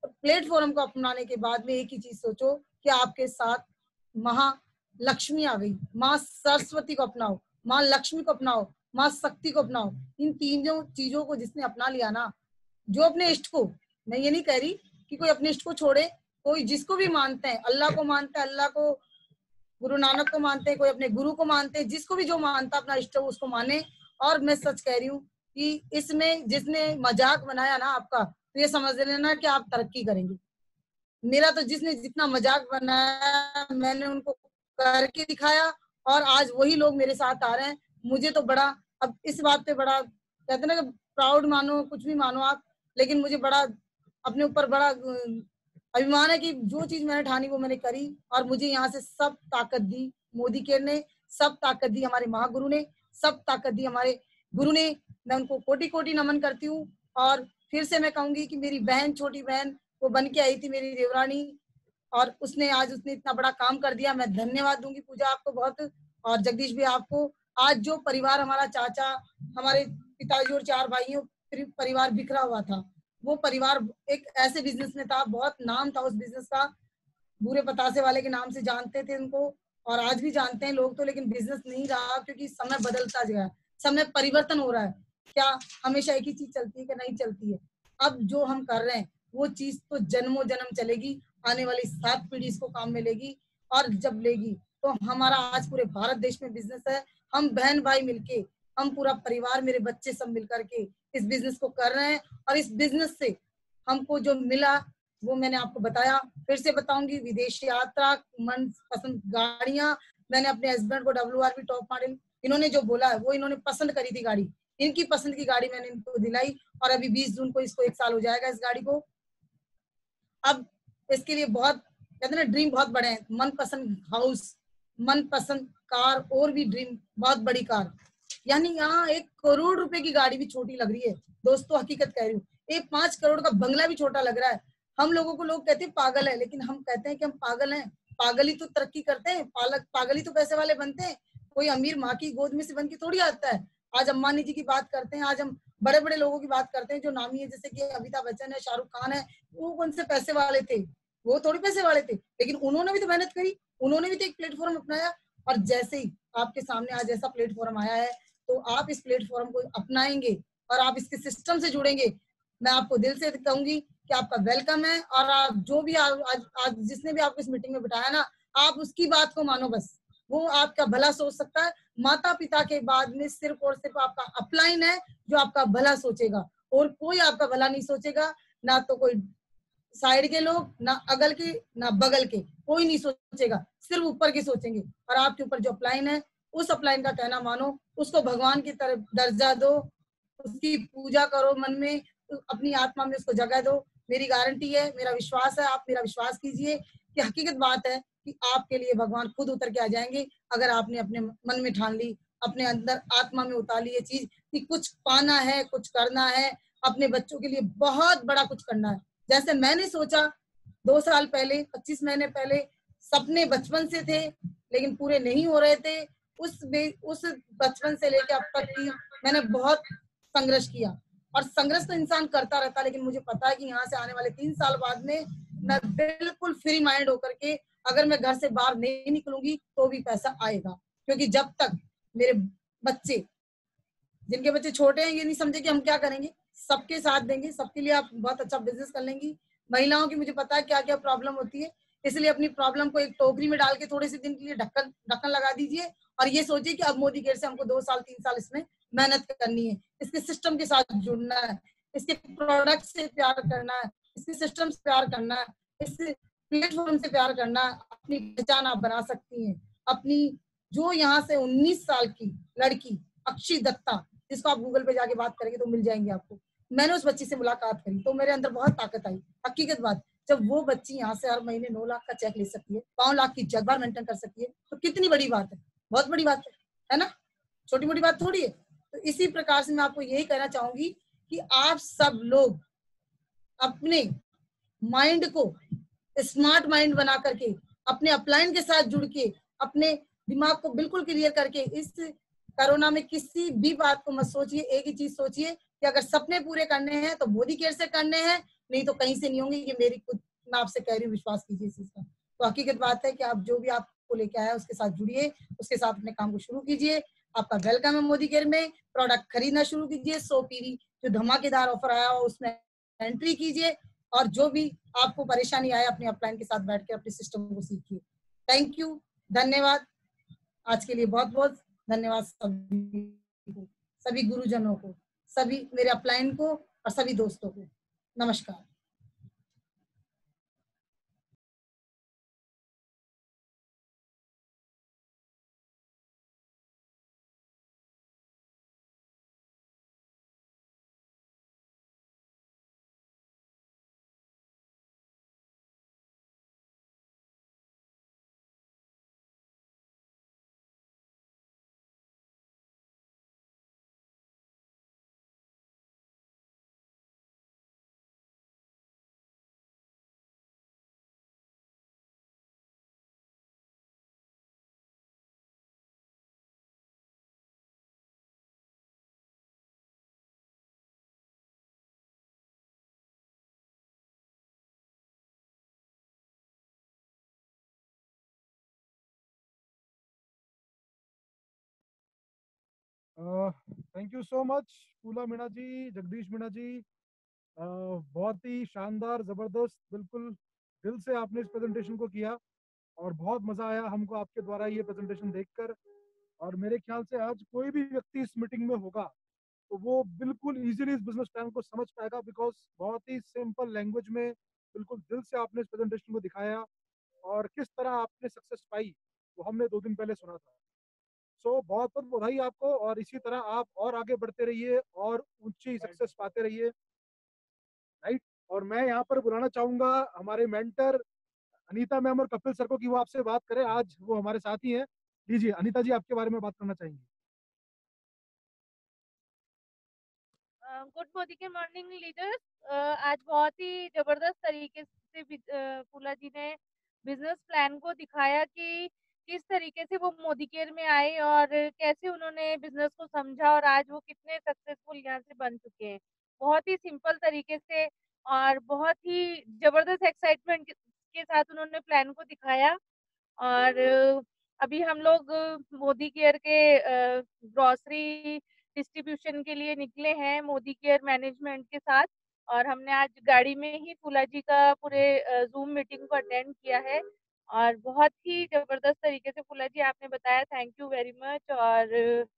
प्लेटफॉर्म को अपनाने के बाद में एक ही चीज सोचो कि आपके साथ महालक्ष्मी आ गई। माँ सरस्वती को अपनाओ, माँ लक्ष्मी को अपनाओ, माँ शक्ति को अपनाओ। इन तीनों चीजों को जिसने अपना लिया ना, जो अपने इष्ट को, मैं ये नहीं कह रही कि कोई अपने इष्ट को छोड़े, कोई जिसको भी मानते हैं, अल्लाह को मानते हैं, अल्लाह को, गुरु नानक को मानते हैं, कोई अपने गुरु को मानते हैं, जिसको भी जो मानता अपना इष्ट हो उसको माने। और मैं सच कह रही हूँ कि इसमें जिसने मजाक बनाया ना आपका, तो ये समझ लेना कि आप तरक्की करेंगे। मेरा तो जिसने जितना मजाक बनाया मैंने उनको करके दिखाया, और आज वही लोग मेरे साथ आ रहे हैं। मुझे तो बड़ा, अब इस बात पे बड़ा कहते हैं ना कि प्राउड मानो, कुछ भी मानो आप, लेकिन मुझे बड़ा अपने ऊपर बड़ा अभिमान है कि जो चीज मैंने ठानी वो मैंने करी। और मुझे यहाँ से सब ताकत दी मोदी केयर ने, सब ताकत दी हमारे महागुरु ने, सब ताकत दी हमारे गुरु ने। मैं उनको कोटि कोटि नमन करती हूँ। और फिर से मैं कहूंगी कि मेरी बहन, छोटी बहन, वो बन के आई थी मेरी देवरानी, और उसने इतना बड़ा काम कर दिया। मैं धन्यवाद दूंगी पूजा आपको बहुत, और जगदीश भी आपको। आज जो परिवार हमारा, चाचा, हमारे पिताजी और 4 भाइयों परिवार बिखरा हुआ था, वो परिवार एक ऐसे बिजनेस में था, बहुत नाम था उस बिजनेस का, बूरे पतासे वाले के नाम से जानते थे उनको, और आज भी जानते हैं लोग तो, लेकिन बिजनेस नहीं रहा क्योंकि समय बदलता गया, समय परिवर्तन हो रहा है। क्या हमेशा एक ही चीज चलती है कि नहीं चलती है? अब जो हम कर रहे हैं वो चीज तो जन्मों जन्म चलेगी, आने वाली 7 पीढ़ी इसको काम में लेगी, और जब लेगी तो हमारा आज पूरे भारत देश में बिजनेस है। हम बहन भाई मिलके, हम पूरा परिवार, मेरे बच्चे सब मिल करके इस बिजनेस को कर रहे हैं। और इस बिजनेस से हमको जो मिला वो मैंने आपको बताया, फिर से बताऊंगी। विदेश यात्रा, मन पसंद गाड़ियां, मैंने अपने हस्बैंड को WRV टॉप मॉडल, इन्होंने जो बोला है वो इन्होंने पसंद करी थी गाड़ी, इनकी पसंद की गाड़ी मैंने इनको दिलाई, और अभी 20 जून को इसको 1 साल हो जाएगा इस गाड़ी को। अब इसके लिए बहुत कहते हैं ना, ड्रीम बहुत बड़े हैं। मनपसंद हाउस, मनपसंद कार, और भी ड्रीम बहुत बड़ी कार, यानी यहाँ 1 करोड़ रुपए की गाड़ी भी छोटी लग रही है दोस्तों, हकीकत कह रही हूँ। 5 करोड़ का बंगला भी छोटा लग रहा है। हम लोगों को लोग कहते हैं पागल है, लेकिन हम कहते हैं कि हम पागल हैं। पागल ही तो तरक्की करते हैं, पागल ही तो पैसे वाले बनते हैं। कोई अमीर माँ की गोद में से बन के थोड़ी आता है। आज अंबानी जी की बात करते हैं, आज हम बड़े बड़े लोगों की बात करते हैं जो नामी है, जैसे कि अमिताभ बच्चन है, शाहरुख खान है, वो कौन से पैसे वाले थे? वो थोड़ी पैसे वाले थे, लेकिन उन्होंने भी तो मेहनत करी, उन्होंने भी तो एक प्लेटफॉर्म अपनाया। और जैसे ही आपके सामने आज ऐसा प्लेटफॉर्म आया है, तो आप इस प्लेटफॉर्म को अपनाएंगे और आप इसके सिस्टम से जुड़ेंगे, मैं आपको दिल से कहूंगी कि आपका वेलकम है। और आप जो भी आज जिसने भी आपको इस मीटिंग में बिठाया ना, आप उसकी बात को मानो, बस वो आपका भला सोच सकता है। माता पिता के बाद में सिर्फ और सिर्फ आपका अपलाइन है जो आपका भला सोचेगा, और कोई आपका भला नहीं सोचेगा। ना तो कोई साइड के लोग, ना अगल के, ना बगल के, कोई नहीं सोचेगा, सिर्फ ऊपर के सोचेंगे। और आपके ऊपर जो अपलाइन है, उस अपलाइन का कहना मानो, उसको भगवान की तरफ दर्जा दो, उसकी पूजा करो मन में, अपनी आत्मा में उसको जगह दो। मेरी गारंटी है, मेरा विश्वास है, आप मेरा विश्वास कीजिए कि हकीकत बात है कि आपके लिए भगवान खुद उतर के आ जाएंगे, अगर आपने अपने मन में ठान ली, अपने अंदर आत्मा में उतार ली ये चीज कि कुछ पाना है, कुछ करना है, अपने बच्चों के लिए बहुत बड़ा कुछ करना है। जैसे मैंने सोचा 2 साल पहले, 25 महीने पहले, सपने बचपन से थे लेकिन पूरे नहीं हो रहे थे। उस बचपन से लेकर अब तक की मैंने बहुत संघर्ष किया, और संघर्ष तो इंसान करता रहता, लेकिन मुझे पता है कि यहाँ से आने वाले 3 साल बाद में मैं बिल्कुल फ्री माइंड होकर के, अगर मैं घर से बाहर नहीं निकलूंगी तो भी पैसा आएगा। क्योंकि जब तक मेरे बच्चे, जिनके बच्चे छोटे हैं, ये नहीं समझे कि हम क्या करेंगे, सबके साथ देंगे, सबके लिए आप बहुत अच्छा बिजनेस कर लेंगी। महिलाओं की मुझे पता है क्या क्या प्रॉब्लम होती है, इसलिए अपनी प्रॉब्लम को एक टोकरी में डाल के थोड़े से दिन के लिए ढक्कन लगा दीजिए, और ये सोचिए कि अब मोदी केयर से हमको 2 साल 3 साल इसमें मेहनत करनी है, इसके सिस्टम के साथ जुड़ना है, इसके प्रोडक्ट से प्यार करना है, इसके सिस्टम से प्यार करना है, इस प्लेटफॉर्म से प्यार करना है। अपनी पहचान आप बना सकती हैं। अपनी जो यहाँ से 19 साल की लड़की अक्षी दत्ता, जिसको आप गूगल पे जाके बात करेंगे तो मिल जाएंगे आपको, मैंने उस बच्ची से मुलाकात करी तो मेरे अंदर बहुत ताकत आई। हकीकत बात, जब वो बच्ची यहाँ से हर महीने 9 लाख का चेक ले सकती है, 5 लाख की जगह मेंटेन कर सकती है, तो कितनी बड़ी बात है, बहुत बड़ी बात है ना, छोटी मोटी बात थोड़ी है। तो इसी प्रकार से मैं आपको यही कहना चाहूंगी कि आप सब लोग अपने माइंड को स्मार्ट माइंड बना करके, अपने अपलाइन के साथ जुड़ के, अपने दिमाग को बिल्कुल क्लियर करके, इस कोरोना में किसी भी बात को मत सोचिए, एक ही चीज सोचिए कि अगर सपने पूरे करने हैं तो मोदी केयर से करने हैं, नहीं तो कहीं से नहीं होंगी, ये मेरी खुद मैं आपसे कह रही हूँ, विश्वास कीजिए इस चीज का। तो हकीकत बात है कि आप जो भी आपको लेके आया उसके साथ जुड़िए, उसके साथ अपने काम को शुरू कीजिए। आपका वेलकम है मोदी केयर में। प्रोडक्ट खरीदना शुरू कीजिए। 100 पीवी जो धमाकेदार ऑफर आया हो उसमें एंट्री कीजिए, और जो भी आपको परेशानी आए अपने अपलाइन के साथ बैठ के अपने सिस्टम को सीखिए। थैंक यू, धन्यवाद। आज के लिए बहुत बहुत धन्यवाद सभी को, सभी गुरुजनों को, सभी मेरे अपलाइन को और सभी दोस्तों को। नमस्कार। थैंक यू सो मच फूला मीणा जी, जगदीश मीणा जी। बहुत ही शानदार, जबरदस्त, बिल्कुल दिल से आपने इस प्रेजेंटेशन को किया और बहुत मजा आया हमको आपके द्वारा ये प्रेजेंटेशन देखकर। और मेरे ख्याल से आज कोई भी व्यक्ति इस मीटिंग में होगा तो वो बिल्कुल इजीली इस बिजनेस प्लान को समझ पाएगा, बिकॉज बहुत ही सिंपल लैंग्वेज में बिल्कुल दिल से आपने इस प्रेजेंटेशन को दिखाया। और किस तरह आपने सक्सेस पाई वो हमने 2 दिन पहले सुना था। सो बहुत बहुत बधाई आपको, और इसी तरह आप और आगे बढ़ते रहिए और ऊंची सक्सेस पाते रहिए। राइट। और मैं यहाँ पर बुलाना चाहूंगा हमारे मेंटर अनीता मैम और कपिल सर को कि वो आपसे बात करें। आज वो हमारे साथ ही हैं। लीजिए अनीता जी, आपके बारे में बात करना चाहेंगे। गुड मोदी के मॉर्निंग लीडर्स। आज बहुत ही जबरदस्त तरीके से फूला जी ने बिजनेस प्लान को दिखाया कि किस तरीके से वो मोदी केयर में आए और कैसे उन्होंने बिजनेस को समझा और आज वो कितने सक्सेसफुल यहाँ से बन चुके हैं। बहुत ही सिंपल तरीके से और बहुत ही जबरदस्त एक्साइटमेंट के साथ उन्होंने प्लान को दिखाया। और अभी हम लोग मोदी केयर के ग्रोसरी डिस्ट्रीब्यूशन के लिए निकले हैं मोदी केयर मैनेजमेंट के साथ। और हमने आज गाड़ी में ही फूला जी का पूरे जूम मीटिंग को अटेंड किया है और बहुत ही जबरदस्त तरीके से फूला जी आपने बताया। Thank you very much. और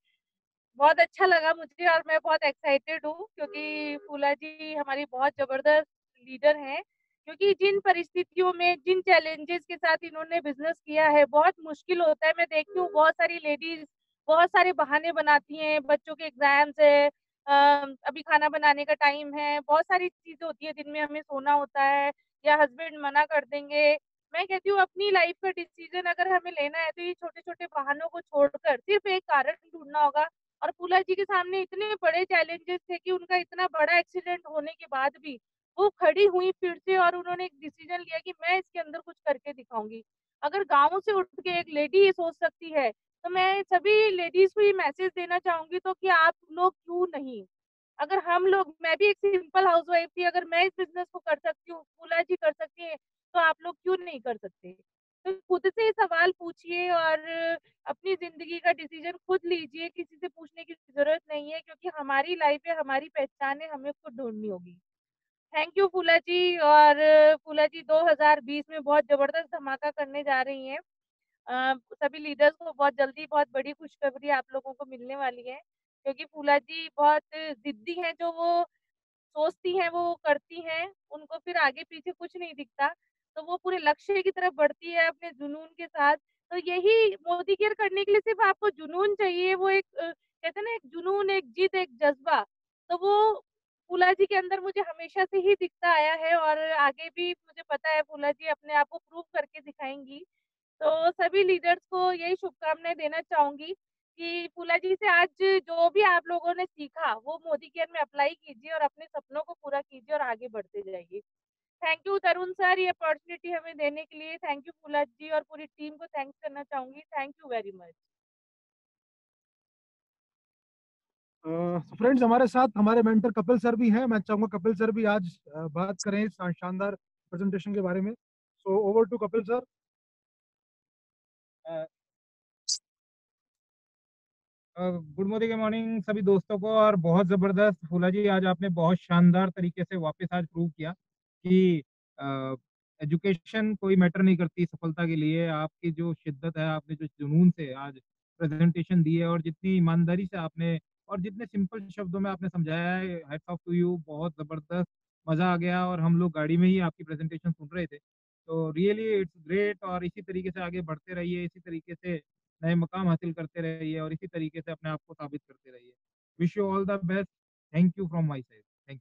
बहुत अच्छा लगा मुझे और मैं बहुत एक्साइटेड हूँ क्योंकि फूला जी हमारी बहुत जबरदस्त लीडर हैं। क्योंकि जिन परिस्थितियों में जिन चैलेंजेस के साथ इन्होंने बिजनेस किया है बहुत मुश्किल होता है। मैं देखती हूँ बहुत सारी लेडीज बहुत सारे बहाने बनाती हैं, बच्चों के एग्जाम्स है, अभी खाना बनाने का टाइम है, बहुत सारी चीजें होती है, दिन में हमें सोना होता है या हस्बैंड मना कर देंगे। मैं कहती हूँ अपनी लाइफ का डिसीजन अगर हमें लेना है तो ये छोटे छोटे बहानों को छोड़कर सिर्फ एक कारण ढूंढना होगा। और फूला जी के सामने इतने बड़े चैलेंजेस थे कि उनका इतना बड़ा एक्सीडेंट होने के बाद भी वो खड़ी हुई फिर से और उन्होंने एक डिसीजन लिया कि मैं इसके अंदर कुछ करके दिखाऊंगी। अगर गांव से उठ के एक लेडी ये सोच सकती है तो मैं सभी लेडीज को ये मैसेज देना चाहूंगी तो कि आप लोग क्यों नहीं। अगर हम लोग, मैं भी एक सिंपल हाउसवाइफ थी, अगर मैं इस बिजनेस को कर सकती हूँ, फूला जी कर सकती है, तो आप लोग क्यों नहीं कर सकते। तो खुद से सवाल पूछिए और अपनी जिंदगी का डिसीजन खुद लीजिए, किसी से पूछने की जरूरत नहीं है क्योंकि हमारी लाइफ है, हमारी पहचान है, हमें खुद ढूंढनी होगी। थैंक यू फूला जी। और फूला जी 2020 में बहुत जबरदस्त धमाका करने जा रही हैं। सभी लीडर्स को बहुत जल्दी बहुत बड़ी खुशखबरी आप लोगों को मिलने वाली है क्योंकि फूला जी बहुत जिद्दी हैं। जो वो सोचती हैं वो करती हैं, उनको फिर आगे पीछे कुछ नहीं दिखता, तो वो पूरे लक्ष्य की तरफ बढ़ती है अपने जुनून के साथ। तो यही मोदी केयर करने के लिए सिर्फ आपको जुनून चाहिए, वो एक कहते हैं ना, एक जुनून, एक जिद, एक जज्बा। तो वो फूला जी के अंदर मुझे हमेशा से ही दिखता आया है और आगे भी मुझे पता है फूला जी अपने आप को प्रूव करके दिखाएंगी। तो सभी लीडर्स को यही शुभकामनाएं देना चाहूंगी कि फूला जी से आज जो भी आप लोगों ने सीखा वो मोदी केयर में अप्लाई कीजिए और अपने सपनों को पूरा कीजिए और आगे बढ़ते जाइए। थैंक यू तरुण सर ये अपॉर्चुनिटी हमें देने के लिए। थैंक यू फूला जी और पूरी टीम को थैंक्स करना चाहूंगी। Thank you very much. Friends, हमारे साथ हमारे मेंटर कपिल सर भी हैं। मैं चाहूंगा कपिल सर भी आज बात करें इस शानदार प्रेजेंटेशन के बारे में। So over to Kapil sir. Good morning morning सभी दोस्तों को। और बहुत ज़बरदस्त फूला जी, आज आपने बहुत शानदार तरीके से वापस आज प्रूव किया कि एजुकेशन कोई मैटर नहीं करती सफलता के लिए। आपकी जो शिद्दत है, आपने जो जुनून से आज प्रेजेंटेशन दी है और जितनी ईमानदारी से आपने और जितने सिंपल शब्दों में आपने समझाया है, हैट्स ऑफ टू यू। बहुत ज़बरदस्त, मज़ा आ गया। और हम लोग गाड़ी में ही आपकी प्रेजेंटेशन सुन रहे थे, तो रियली इट्स ग्रेट। और इसी तरीके से आगे बढ़ते रहिए, इसी तरीके से नए मुकाम हासिल करते रहिए और इसी तरीके से अपने आप को साबित करते रहिए। Wish you all the best. Thank you from my side. Thank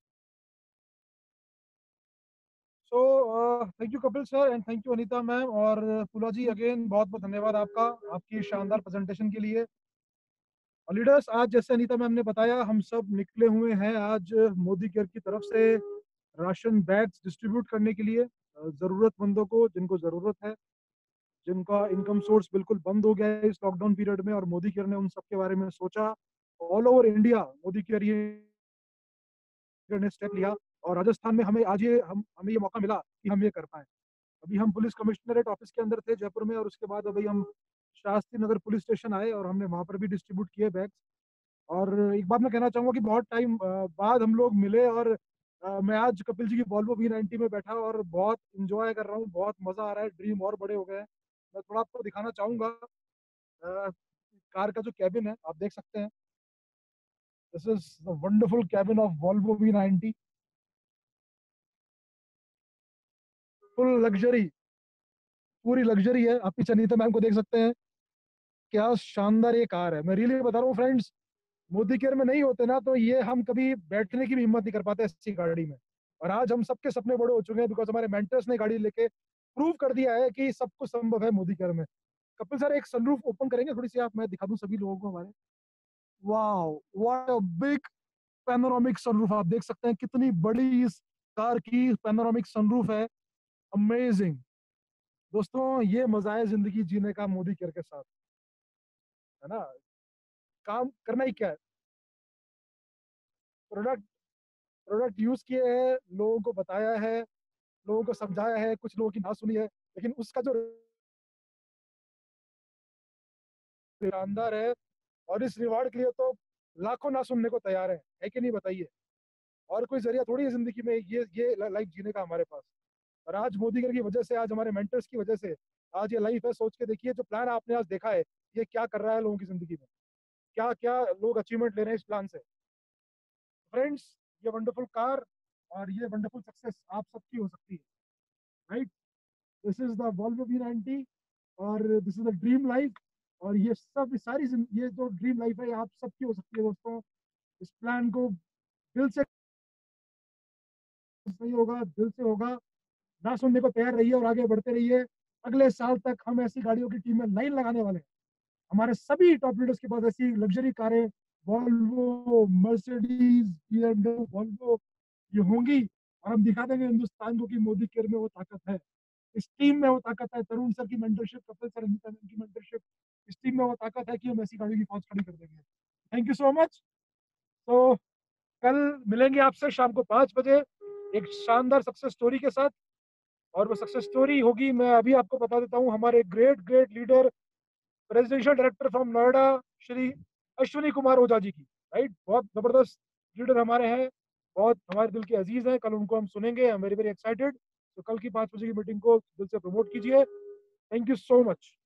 so thank you Kapil sir and thank you Anita ma'am और फूला जी। अगेन बहुत बहुत धन्यवाद आपका, आपकी शानदार प्रेजेंटेशन के लिए। लीडर्स, आज जैसे अनीता मैम ने बताया, हम सब निकले हुए हैं आज मोदी केयर की तरफ से राशन बैग्स डिस्ट्रीब्यूट करने के लिए जरूरतमंदों को, जिनको जरूरत है, जिनका इनकम सोर्स बिल्कुल बंद हो गया है इस लॉकडाउन पीरियड में। और मोदी केयर ने उन सब के बारे में सोचा। All over India Modi care ये ने स्टेप लिया और राजस्थान में हमें आज ये हमें ये मौका मिला कि हम ये कर पाए। अभी हम पुलिस कमिश्नरेट ऑफिस के अंदर थे जयपुर में, और उसके बाद अभी हम शास्त्री नगर पुलिस स्टेशन आए और हमने वहां पर भी डिस्ट्रीब्यूट किए बैग्स। और एक बात मैं कहना चाहूंगा कि बहुत टाइम बाद हम लोग मिले, और मैं आज कपिल जी की वॉल्वो V90 में बैठा और बहुत इंजॉय कर रहा हूँ, बहुत मजा आ रहा है। ड्रीम और बड़े हो गए हैं। मैं थोड़ा आपको दिखाना चाहूंगा कार का जो कैबिन है, आप देख सकते हैं। This is the wonderful cabin of Volvo V90। Full luxury, पूरी लग्जरी है। आप पीछे नीता मैम को देख सकते हैं। क्या शानदार ये कार है। मैं रियली बता रहा हूँ फ्रेंड्स, मोदी केयर में नहीं होते ना तो ये हम कभी बैठने की भी हिम्मत नहीं कर पाते ऐसी गाड़ी में। और आज हम सबके सपने बड़े हो चुके हैं, बिकॉज हमारे मेंटर्स ने गाड़ी लेके प्रूव कर दिया है कि सब कुछ संभव है मोदी केयर में। कपिल सर, एक सनरूफ ओपन करेंगे थोड़ी सी आप, मैं दिखा दूं सभी लोगों को हमारे। Wow, what a big panoramic sunroof. आप देख सकते हैं कितनी बड़ी इस कार की पैनोरामिक सनरूफ है। अमेजिंग। दोस्तों, ये मजा है जिंदगी जीने का मोदी केयर के साथ, है ना। काम करना ही क्या है। प्रोडक्ट प्रोडक्ट यूज किए हैं, लोगों को बताया है, लोगों को समझाया है, कुछ लोगों की ना सुनी है, लेकिन उसका जो शानदार है। और इस रिवार्ड के लिए तो लाखों ना सुनने को तैयार है कि नहीं, बताइए। और कोई जरिया थोड़ी है जिंदगी में ये लाइफ जीने का हमारे पास। और आज मोदी की वजह से, आज हमारे मेंटर्स की वजह से आज ये लाइफ है। सोच के देखिए, जो प्लान आपने आज देखा है, ये क्या कर रहा है लोगों की जिंदगी में, क्या क्या लोग अचीवमेंट ले रहे हैं इस प्लान से। फ्रेंड्स, ये वंडरफुल कार और ये वंडरफुल सक्सेस आप सबकी हो सकती है, right. This is the Volvo V90 और this is the dream life. और ये सब सारी ये जो ड्रीम लाइफ है, ये आप सबकी हो सकती है दोस्तों। इस प्लान को दिल से, सही होगा, दिल से होगा, ना सुनने को तैयार रहिए और आगे बढ़ते रहिए। अगले साल तक हम ऐसी गाड़ियों की टीम में लाइन लगाने वाले हैं। हमारे सभी टॉप लीडर्स के पास ऐसी लग्जरी कारें, वॉल्वो, मर्सिडीज, BMW, वॉल्वो, ये होंगी। और हम दिखा देंगे हिंदुस्तान को कि मोदी केयर में वो ताकत है, इस टीम में वो ताकत है। तरुण सर की मेंटरशिप, कपिल सर की मेंटरशिप, इस टीम में वो ताकत है कि हम ऐसी गाड़ी की फौज खड़ी कर देंगे। Thank you so much. तो कल मिलेंगे आपसे शाम को 5 बजे एक शानदार सक्सेस स्टोरी के साथ। और वो सक्सेस स्टोरी होगी, मैं अभी आपको बता देता हूँ, हमारे great great leader, presidential director from Noida, Shri Ashwini Kumar Ojha ji की। राइट, बहुत जबरदस्त लीडर हमारे हैं, बहुत हमारे दिल के अजीज हैं। कल उनको हम सुनेंगे। I am very very excited. तो कल की 5 बजे की मीटिंग को दिल से प्रमोट कीजिए। Thank you so much.